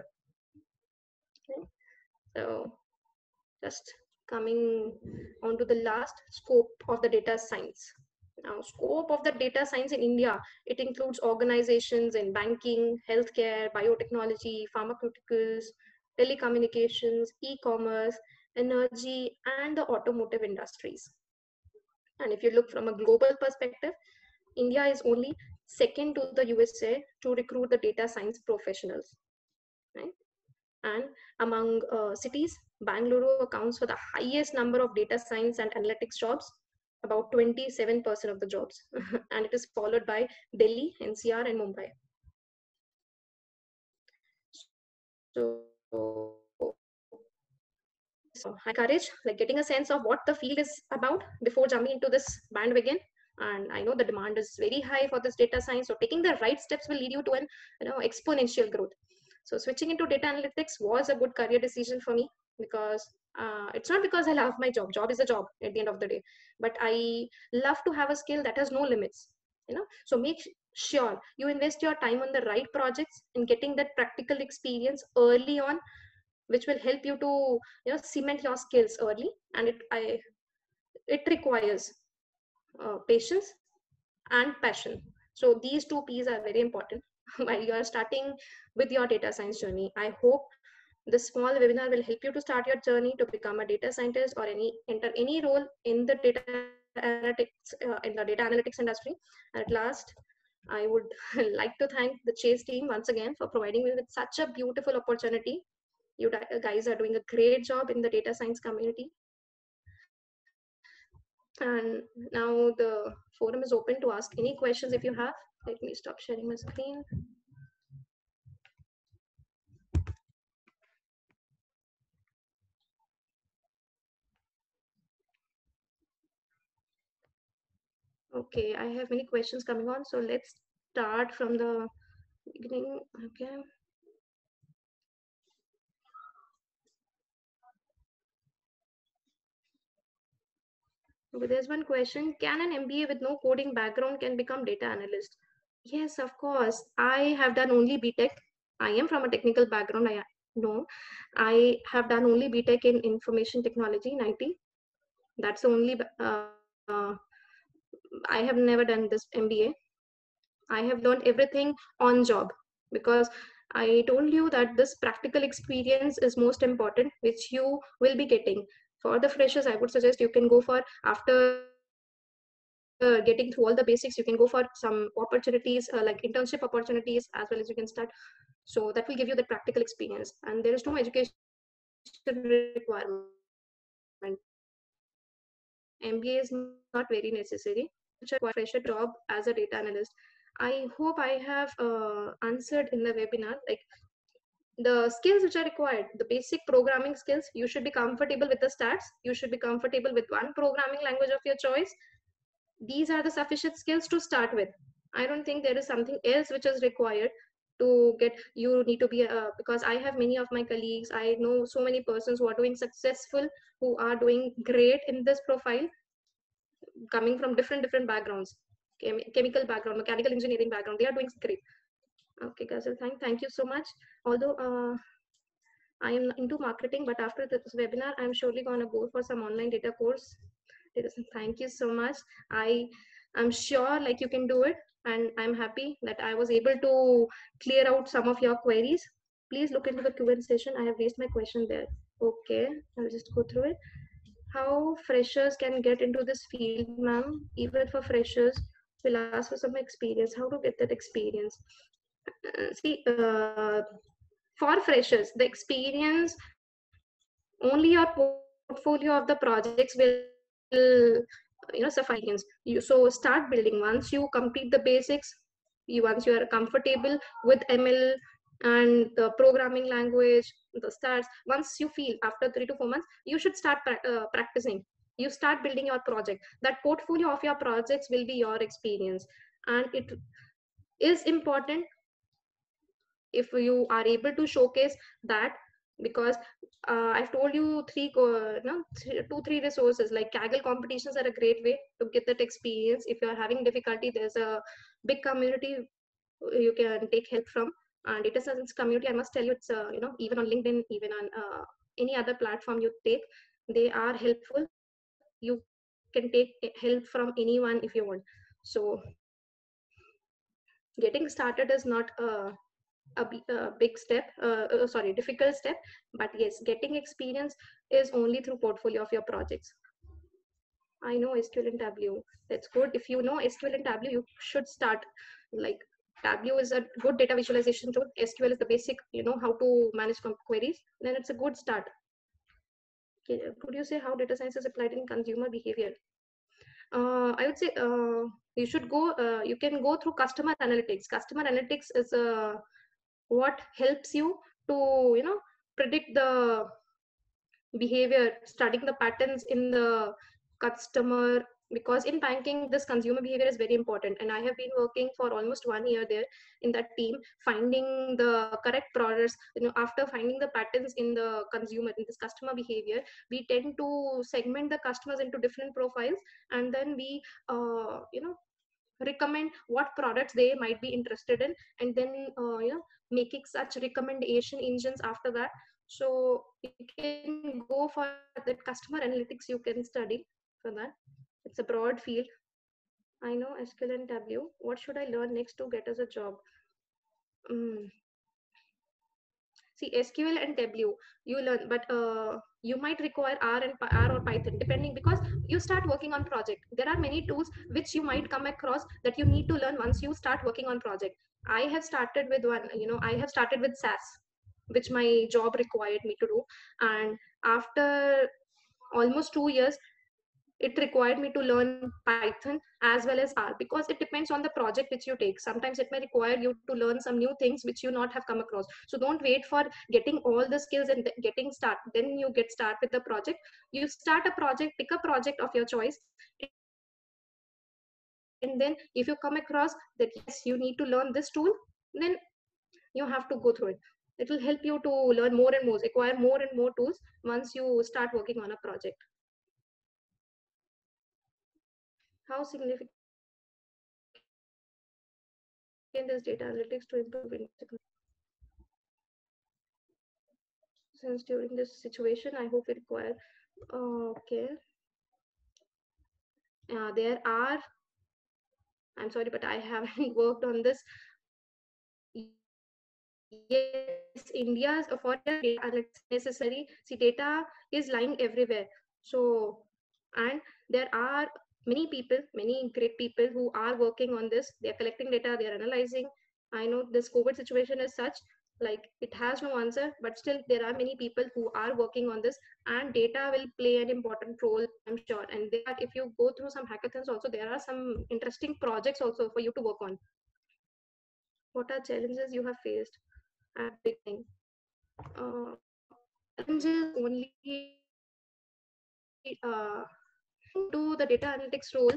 Okay? So just coming on to the last, scope of the data science. Now, scope of the data science in India, it includes organizations in banking, healthcare, biotechnology, pharmaceuticals, telecommunications, e-commerce, energy, and the automotive industries. And if you look from a global perspective, India is only second to the U S A to recruit the data science professionals. Right? And among uh, cities, Bangalore accounts for the highest number of data science and analytics jobs, about twenty-seven percent of the jobs. And it is followed by Delhi, N C R, and Mumbai. So so I encourage like getting a sense of what the field is about before jumping into this bandwagon. And I know the demand is very high for this data science, so taking the right steps will lead you to an you know exponential growth. So switching into data analytics was a good career decision for me, because uh, it's not because I love my job. Job is a job at the end of the day, but I love to have a skill that has no limits. You know, so make sure you invest your time on the right projects and getting that practical experience early on, which will help you to you know cement your skills early. And it I it requires uh, patience and passion. So these two P's are very important while you are starting with your data science journey. I hope this small webinar will help you to start your journey to become a data scientist or any enter any role in the data analytics uh, in the data analytics industry. At last, I would like to thank the Chase team once again for providing me with such a beautiful opportunity. You guys are doing a great job in the data science community. And now the forum is open to ask any questions if you have. Let me stop sharing my screen. Okay, I have many questions coming on, so let's start from the beginning. Okay. Okay, there's one question. Can an M B A with no coding background can become data analyst? Yes, of course. I have done only B Tech. I am from a technical background. I know. I have done only B Tech in information technology in I T. That's the only. Uh, uh, I have never done this M B A. I have learned everything on job, because I told you that this practical experience is most important, which you will be getting. For the freshers, I would suggest you can go for, after uh, getting through all the basics, you can go for some opportunities uh, like internship opportunities, as well as you can start. So that will give you the practical experience, and there is no education requirement. M B A is not very necessary. Fresher job as a data analyst. I hope I have uh, answered in the webinar, like the skills which are required, the basic programming skills. You should be comfortable with the stats. You should be comfortable with one programming language of your choice. These are the sufficient skills to start with. I don't think there is something else which is required to get. You need to be uh, because I have many of my colleagues, I know so many persons who are doing successful, who are doing great in this profile, coming from different different backgrounds, Chem chemical background, mechanical engineering background. They are doing great. Okay, Ghazal, thank, thank you so much. Although uh, I am into marketing, but after this webinar, I'm surely going to go for some online data course. Thank you so much. I am sure like you can do it, and I'm happy that I was able to clear out some of your queries. Please look into the Q and A session. I have raised my question there. Okay, I'll just go through it. How freshers can get into this field, ma'am? Even for freshers, we'll ask for some experience. How to get that experience? Uh, see, uh, for freshers, the experience, only your portfolio of the projects will, you know, suffice. You so start building. Once you complete the basics, you once you are comfortable with M L and the programming language, the stats, once you feel after three to four months, you should start uh, practicing. You start building your project. That portfolio of your projects will be your experience, and it is important if you are able to showcase that, because uh, I've told you three, uh, no, th two, three resources like Kaggle competitions are a great way to get that experience. If you're having difficulty, there's a big community you can take help from. Uh, data science community, I must tell you, it's uh, you know, even on LinkedIn, even on uh, any other platform you take, they are helpful. You can take help from anyone if you want. So getting started is not a a, a big step, uh, uh, sorry, difficult step, but yes, getting experience is only through portfolio of your projects. I know S Q L and Tableau. That's good. If you know S Q L and Tableau, you should start. Like Tableau is a good data visualization tool. S Q L is the basic, you know, how to manage queries. Then it's a good start. Okay, could you say how data science is applied in consumer behavior? Uh, I would say uh, you should go. Uh, you can go through customer analytics. Customer analytics is a what helps you to, you know, predict the behavior, studying the patterns in the customer, because in banking this consumer behavior is very important, and I have been working for almost one year there in that team, finding the correct products. You know, after finding the patterns in the consumer, in this customer behavior, we tend to segment the customers into different profiles, and then we uh, you know, recommend what products they might be interested in, and then uh, you know, making such recommendation engines after that. So you can go for that customer analytics, you can study for that. It's a broad field. I know S Q L and Tableau. What should I learn next to get us a job? mm. See, S Q L and Tableau you learn, but uh, You might require R and R or Python, depending, because you start working on project. There are many tools which you might come across that you need to learn once you start working on project. I have started with one, you know, I have started with S A S, which my job required me to do. And after almost two years, it required me to learn Python as well as R, because it depends on the project which you take. Sometimes it may require you to learn some new things which you not have come across. So don't wait for getting all the skills and getting start. Then you get start with the project. You start a project, pick a project of your choice, and then if you come across that yes, you need to learn this tool, then you have to go through it. It will help you to learn more and more, acquire more and more tools once you start working on a project. How significant is data analytics to improve in since during this situation, I hope we require. Uh, okay. Uh, there are, I'm sorry, but I haven't worked on this. Yes, India's for data analytics necessary. See, data is lying everywhere. So, and there are many people, many great people who are working on this. They're collecting data, they're analyzing. I know this COVID situation is such, like it has no answer, but still there are many people who are working on this, and data will play an important role, I'm sure. And there are, if you go through some hackathons also, there are some interesting projects also for you to work on. What are challenges you have faced at the beginning? Uh, challenges only uh, to the data analytics role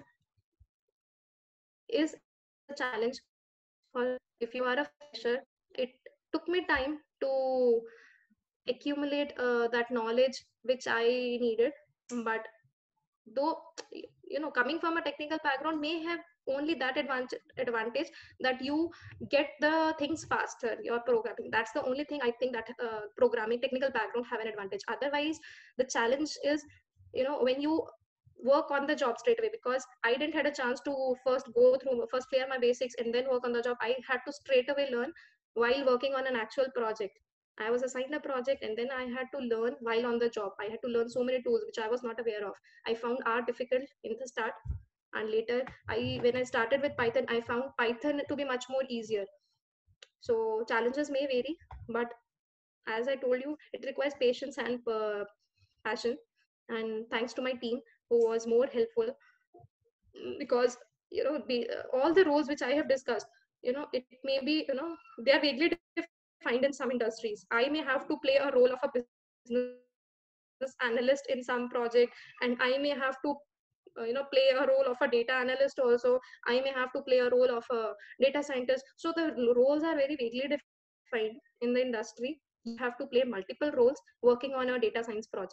is a challenge for if you are a fresher. It took me time to accumulate uh, that knowledge which I needed, but though, you know, coming from a technical background may have only that advantage advantage that you get the things faster. Your programming, that's the only thing I think that uh, programming technical background have an advantage. Otherwise the challenge is, you know, when you work on the job straight away, because I didn't had a chance to first go through, first clear my basics and then work on the job. I had to straight away learn while working on an actual project. I was assigned a project and then I had to learn while on the job. I had to learn so many tools which I was not aware of. I found R difficult in the start, and later I when I started with Python, I found Python to be much more easier. So challenges may vary, but as I told you, it requires patience and uh, passion. And thanks to my team who was more helpful, because you know the, uh, all the roles which I have discussed, you know, it may be, you know, they are vaguely defined in some industries. I may have to play a role of a business analyst in some project, and I may have to uh, you know, play a role of a data analyst also. I may have to play a role of a data scientist. So the roles are very vaguely defined in the industry. You have to play multiple roles working on a data science project.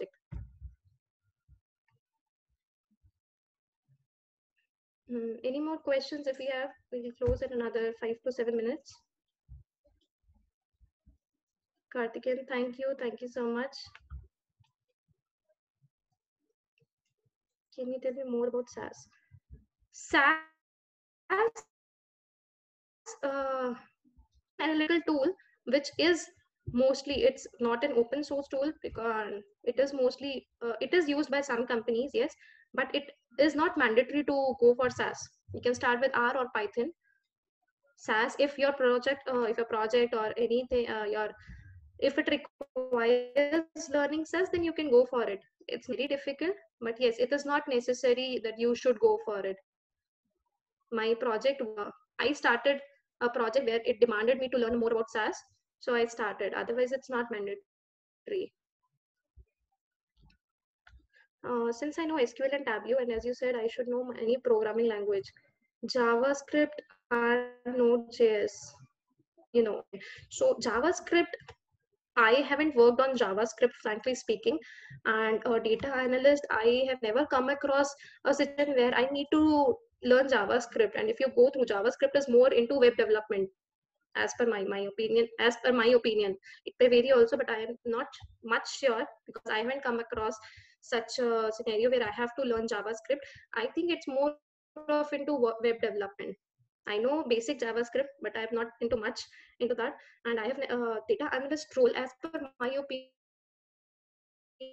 Hmm, any more questions? If we have, we'll close in another five to seven minutes. Karthikeyan, thank you. Thank you so much. Can you tell me more about S A S? S A S uh, analytical tool, which is mostly, it's not an open source tool, because it is mostly uh, it is used by some companies, yes, but it is not mandatory to go for S A S. You can start with R or Python. S A S, if your project, uh, if your project or anything, uh, your if it requires learning S A S, then you can go for it. It's very difficult, but yes, it is not necessary that you should go for it. My project, uh, I started a project where it demanded me to learn more about S A S, so I started. Otherwise, it's not mandatory. Uh, since I know S Q L and Tableau, and as you said, I should know any programming language. JavaScript and Node.js, you know. So JavaScript, I haven't worked on JavaScript, frankly speaking, and a data analyst, I have never come across a situation where I need to learn JavaScript. And if you go through, JavaScript is more into web development, as per my, my opinion, as per my opinion. It may vary also, but I am not much sure because I haven't come across such a scenario where I have to learn JavaScript. I think it's more of into web development. I know basic JavaScript, but I'm not into much into that. And I have uh, data analyst role, as per my opinion,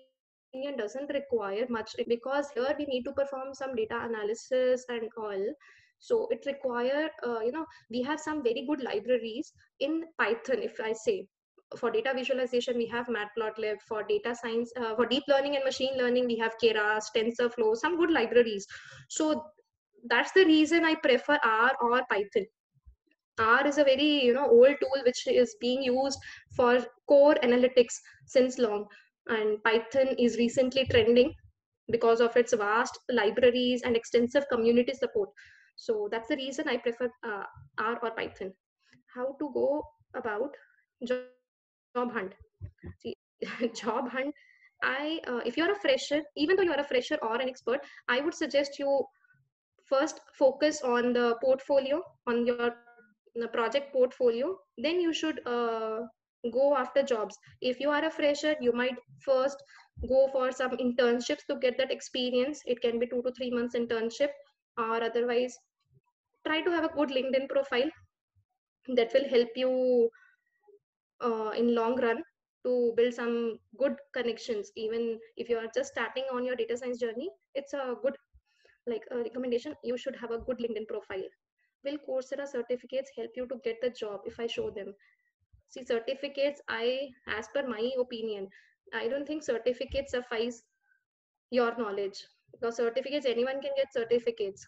opinion doesn't require much, because here we need to perform some data analysis and all. So it require, uh, you know, we have some very good libraries in Python. If I say, for data visualization, we have Matplotlib. For data science, uh, for deep learning and machine learning, we have Keras, TensorFlow, some good libraries. So that's the reason I prefer R or Python. R is a very, you know, old tool which is being used for core analytics since long, and Python is recently trending because of its vast libraries and extensive community support. So that's the reason I prefer uh, R or Python. How to go about job hunt? See, job hunt. I, uh, if you're a fresher, even though you're a fresher or an expert, I would suggest you first focus on the portfolio, on your the project portfolio. Then you should uh, go after jobs. If you are a fresher, you might first go for some internships to get that experience. It can be two to three months internship, or otherwise try to have a good LinkedIn profile that will help you uh, in long run to build some good connections. Even if you are just starting on your data science journey, it's a good, like a recommendation, you should have a good LinkedIn profile. Will Coursera certificates help you to get the job if I show them? See, certificates, I, as per my opinion, I don't think certificates suffice your knowledge, because certificates, anyone can get certificates.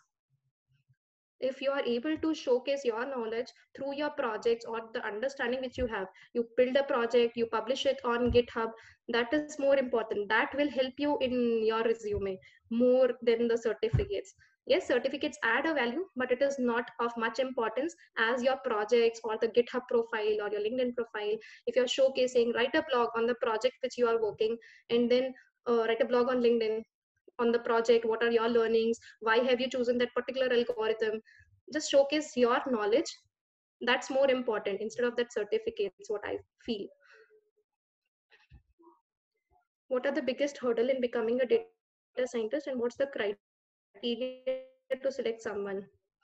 If you are able to showcase your knowledge through your projects or the understanding which you have, you build a project, you publish it on GitHub, that is more important. That will help you in your resume more than the certificates. Yes, certificates add a value, but it is not of much importance as your projects or the GitHub profile or your LinkedIn profile. If you're showcasing, write a blog on the project which you are working, and then uh, write a blog on LinkedIn on the project. What are your learnings? Why have you chosen that particular algorithm? Just showcase your knowledge. That's more important instead of that certificates, what I feel. What are the biggest hurdle in becoming a data scientist, and what's the criteria to select someone? Uh, hurdle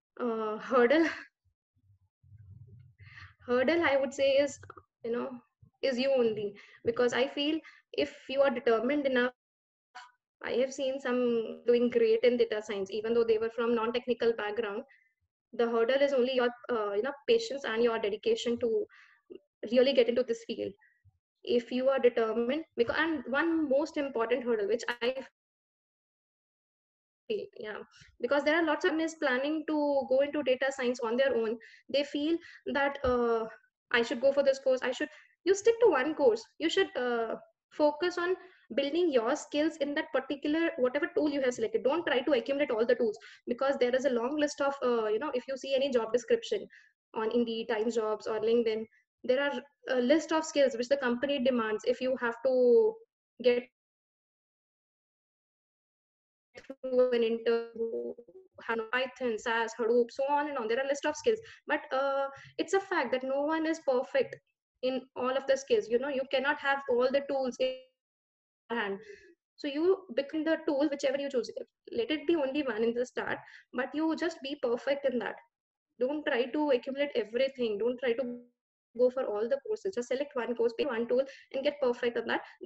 hurdle I would say is, you know, is you only. Because I feel if you are determined enough, I have seen some doing great in data science even though they were from non-technical background. The hurdle is only your uh, you know patience and your dedication to really get into this field. If you are determined, because, and one most important hurdle which I feel, yeah, because there are lots of people, when someone is planning to go into data science on their own, they feel that uh, I should go for this course, I should, you stick to one course. You should uh, focus on building your skills in that particular whatever tool you have selected. Don't try to accumulate all the tools, because there is a long list of uh, you know if you see any job description on Indeed, Times Jobs, or LinkedIn, there are a list of skills which the company demands. If you have to get through an interview, have to know Python, SAS, Hadoop, so on and on. There are a list of skills, but uh, it's a fact that no one is perfect in all of the skills. You know, you cannot have all the tools in your hand. So you become the tool whichever you choose. Let it be only one in the start, but you just be perfect in that. Don't try to accumulate everything. Don't try to go for all the courses. Just select one course, pick one tool, and get perfect at that. Then you get into the other one.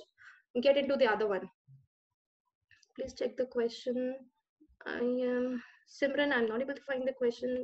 Please check the question. I am Simran. I'm not able to find the question.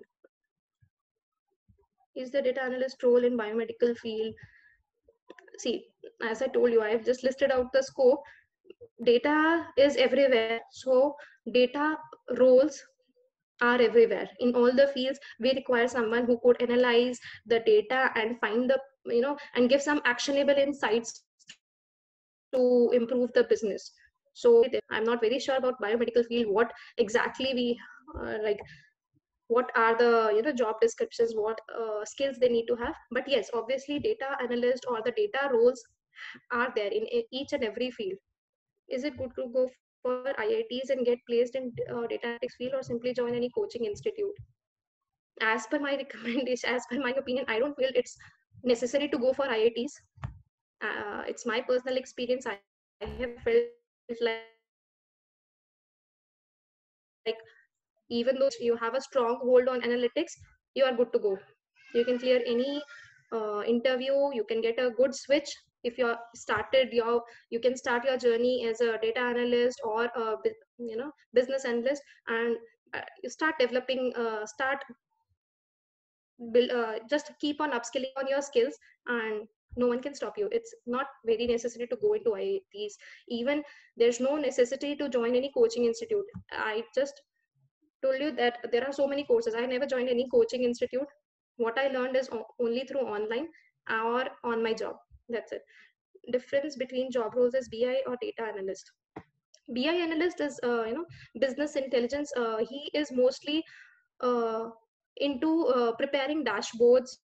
Is the data analyst role in biomedical field? See, as I told you, I have just listed out the scope. Data is everywhere. So data roles are everywhere in all the fields. We require someone who could analyze the data and find the, you know, and give some actionable insights to improve the business. So I'm not very sure about biomedical field, what exactly we uh, like, what are the, you know, job descriptions, what uh, skills they need to have. But yes, obviously data analyst or the data roles are there in each and every field. Is it good to go for I I Ts and get placed in uh, data analytics field, or simply join any coaching institute? As per my recommendation, as per my opinion, I don't feel it's necessary to go for I I Ts. Uh, it's my personal experience. I have felt like even though you have a strong hold on analytics, you are good to go. You can clear any uh, interview, you can get a good switch, and you can get a good job. if you're started your, you can start your journey as a data analyst or a you know business analyst, and uh, you start developing, uh, start build, uh, just keep on upskilling on your skills, and no one can stop you. It's not very necessary to go into I I Ts. Even there's no necessity to join any coaching institute. I just told you that there are so many courses. I never joined any coaching institute. What I learned is only through online or on my job. That's it. Difference between job roles is B I or data analyst. B I analyst is uh, you know business intelligence. Uh, he is mostly uh, into uh, preparing dashboards,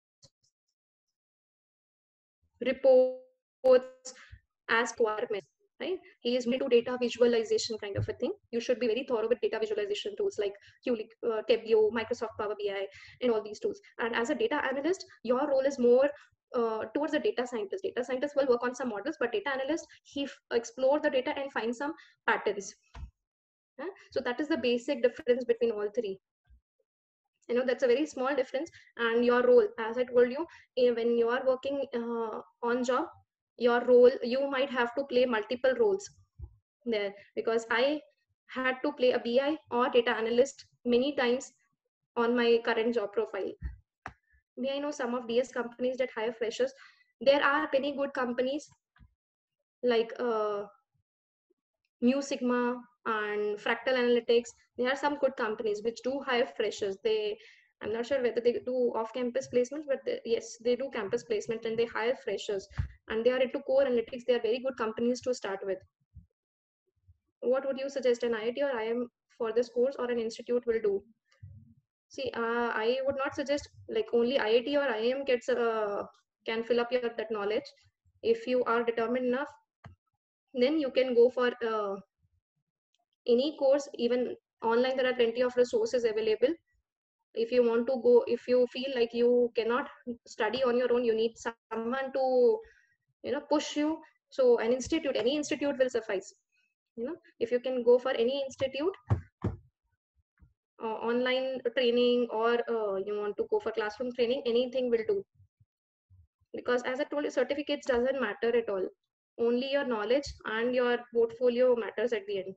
reports as requirements, right? He is into data visualization kind of a thing. You should be very thorough with data visualization tools like Qlik, uh, Tableau, Microsoft Power B I, and all these tools. And as a data analyst, your role is more uh, towards a data scientist. Data scientist will work on some models, but data analyst, he explore the data and find some patterns. Huh? So that is the basic difference between all three. You know, that's a very small difference. And your role, as I told you, when you are working uh, on job, your role, you might have to play multiple roles there, because I had to play a B I or data analyst many times on my current job profile. May I know some of D S companies that hire freshers? There are many good companies like uh, Mu Sigma and Fractal Analytics. There are some good companies which do hire freshers. They, I'm not sure whether they do off-campus placements, but they, yes, they do campus placement and they hire freshers. And they are into core analytics. They are very good companies to start with. What would you suggest, an I I T or I I M for this course, or an institute will do? See, uh, I would not suggest like only I I T or I I M gets uh, can fill up your that knowledge. If you are determined enough, then you can go for uh, any course. Even online there are plenty of resources available. If you want to go, if you feel like you cannot study on your own, you need someone to you know push you, so an institute, any institute will suffice. You know, if you can go for any institute, uh, online training, or uh, you want to go for classroom training, anything will do. Because as I told you, certificates doesn't matter at all. Only your knowledge and your portfolio matters at the end.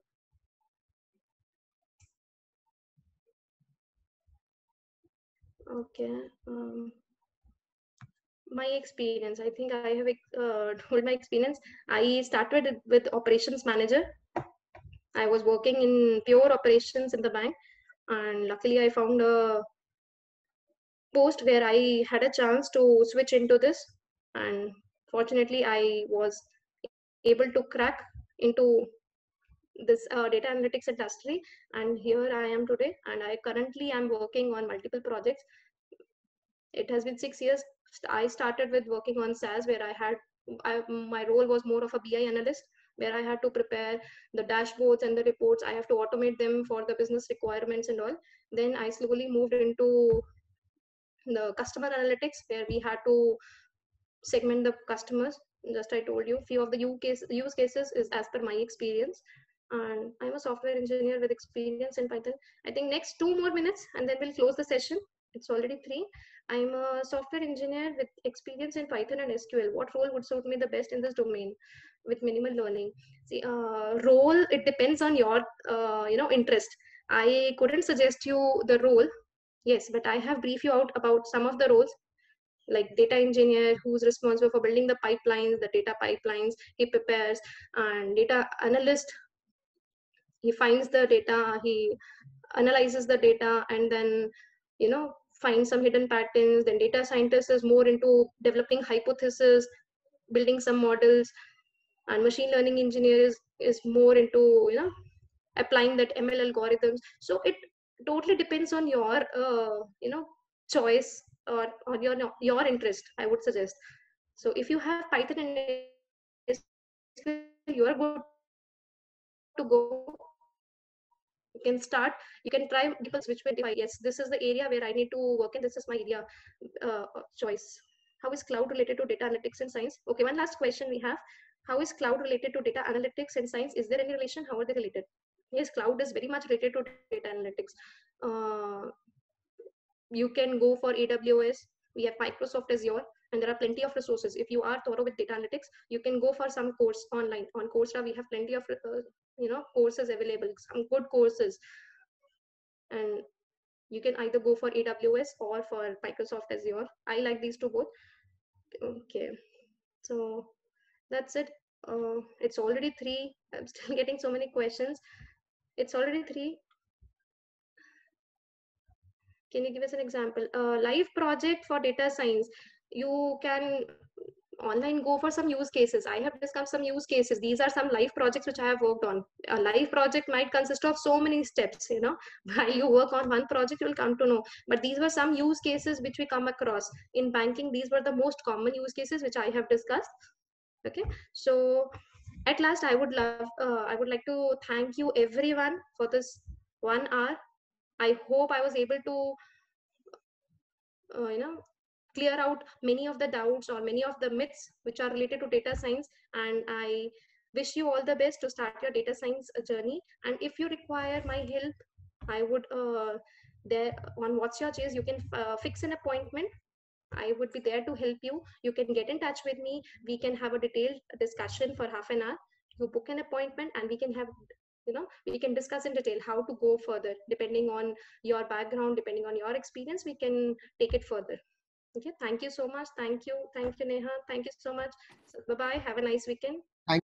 Okay. Um, my experience, I think I have uh, told my experience. I started with operations manager. I was working in pure operations in the bank, and luckily I found a post where I had a chance to switch into this, and fortunately I was able to crack into this uh, data analytics industry, and here I am today. And I currently am working on multiple projects. It has been six years. I started with working on SaaS, where I had I, my role was more of a B I analyst, where I had to prepare the dashboards and the reports. I have to automate them for the business requirements and all. Then I slowly moved into the customer analytics, where we had to segment the customers. Just I told you, few of the use, case, use cases is as per my experience. And I'm a software engineer with experience in Python. I think next two more minutes and then we'll close the session. It's already three. I'm a software engineer with experience in Python and S Q L. What role would suit me the best in this domain with minimal learning? See, uh, role, it depends on your, uh, you know, interest. I couldn't suggest you the role. Yes, but I have briefed you out about some of the roles, like data engineer, who's responsible for building the pipelines, the data pipelines he prepares, and data analyst, he finds the data, he analyzes the data, and then you know find some hidden patterns. Then data scientist is more into developing hypothesis, building some models, and machine learning engineer is, is more into you know applying that M L algorithms. So it totally depends on your uh, you know choice, or, or your your interest, I would suggest. So if you have Python and S Q L, you are good to go. You can start, you can try multiple, which will define, yes, this is the area where I need to work in, this is my area uh, choice. How is cloud related to data analytics and science? Okay, one last question we have. How is cloud related to data analytics and science? Is there any relation? How are they related? Yes, cloud is very much related to data analytics. Uh, you can go for A W S. We have Microsoft Azure, And there are plenty of resources. If you are thorough with data analytics, you can go for some course online. On Coursera, we have plenty of uh, you know courses available, some good courses, and you can either go for A W S or for Microsoft Azure. I like these two both. Okay, so that's it. Uh, it's already three. I'm still getting so many questions. It's already three. Can you give us an example? A uh, live project for data science. You can online go for some use cases. I have discussed some use cases. These are some live projects which I have worked on. A live project might consist of so many steps, you know. While you work on one project, you will come to know. But these were some use cases which we come across. In banking, these were the most common use cases which I have discussed. Okay, so at last, I would love, uh, I would like to thank you everyone for this one hour. I hope I was able to, uh, you know, clear out many of the doubts or many of the myths which are related to data science. And I wish you all the best to start your data science journey. And if you require my help, I would, uh, there on What's Your Chase, you can uh, fix an appointment. I would be there to help you. You can get in touch with me. We can have a detailed discussion for half an hour. You book an appointment and we can have, you know, we can discuss in detail how to go further. Depending on your background, depending on your experience, we can take it further. Okay, thank you so much. Thank you. Thank you, Neha. Thank you so much. So, bye-bye. Have a nice weekend. Thank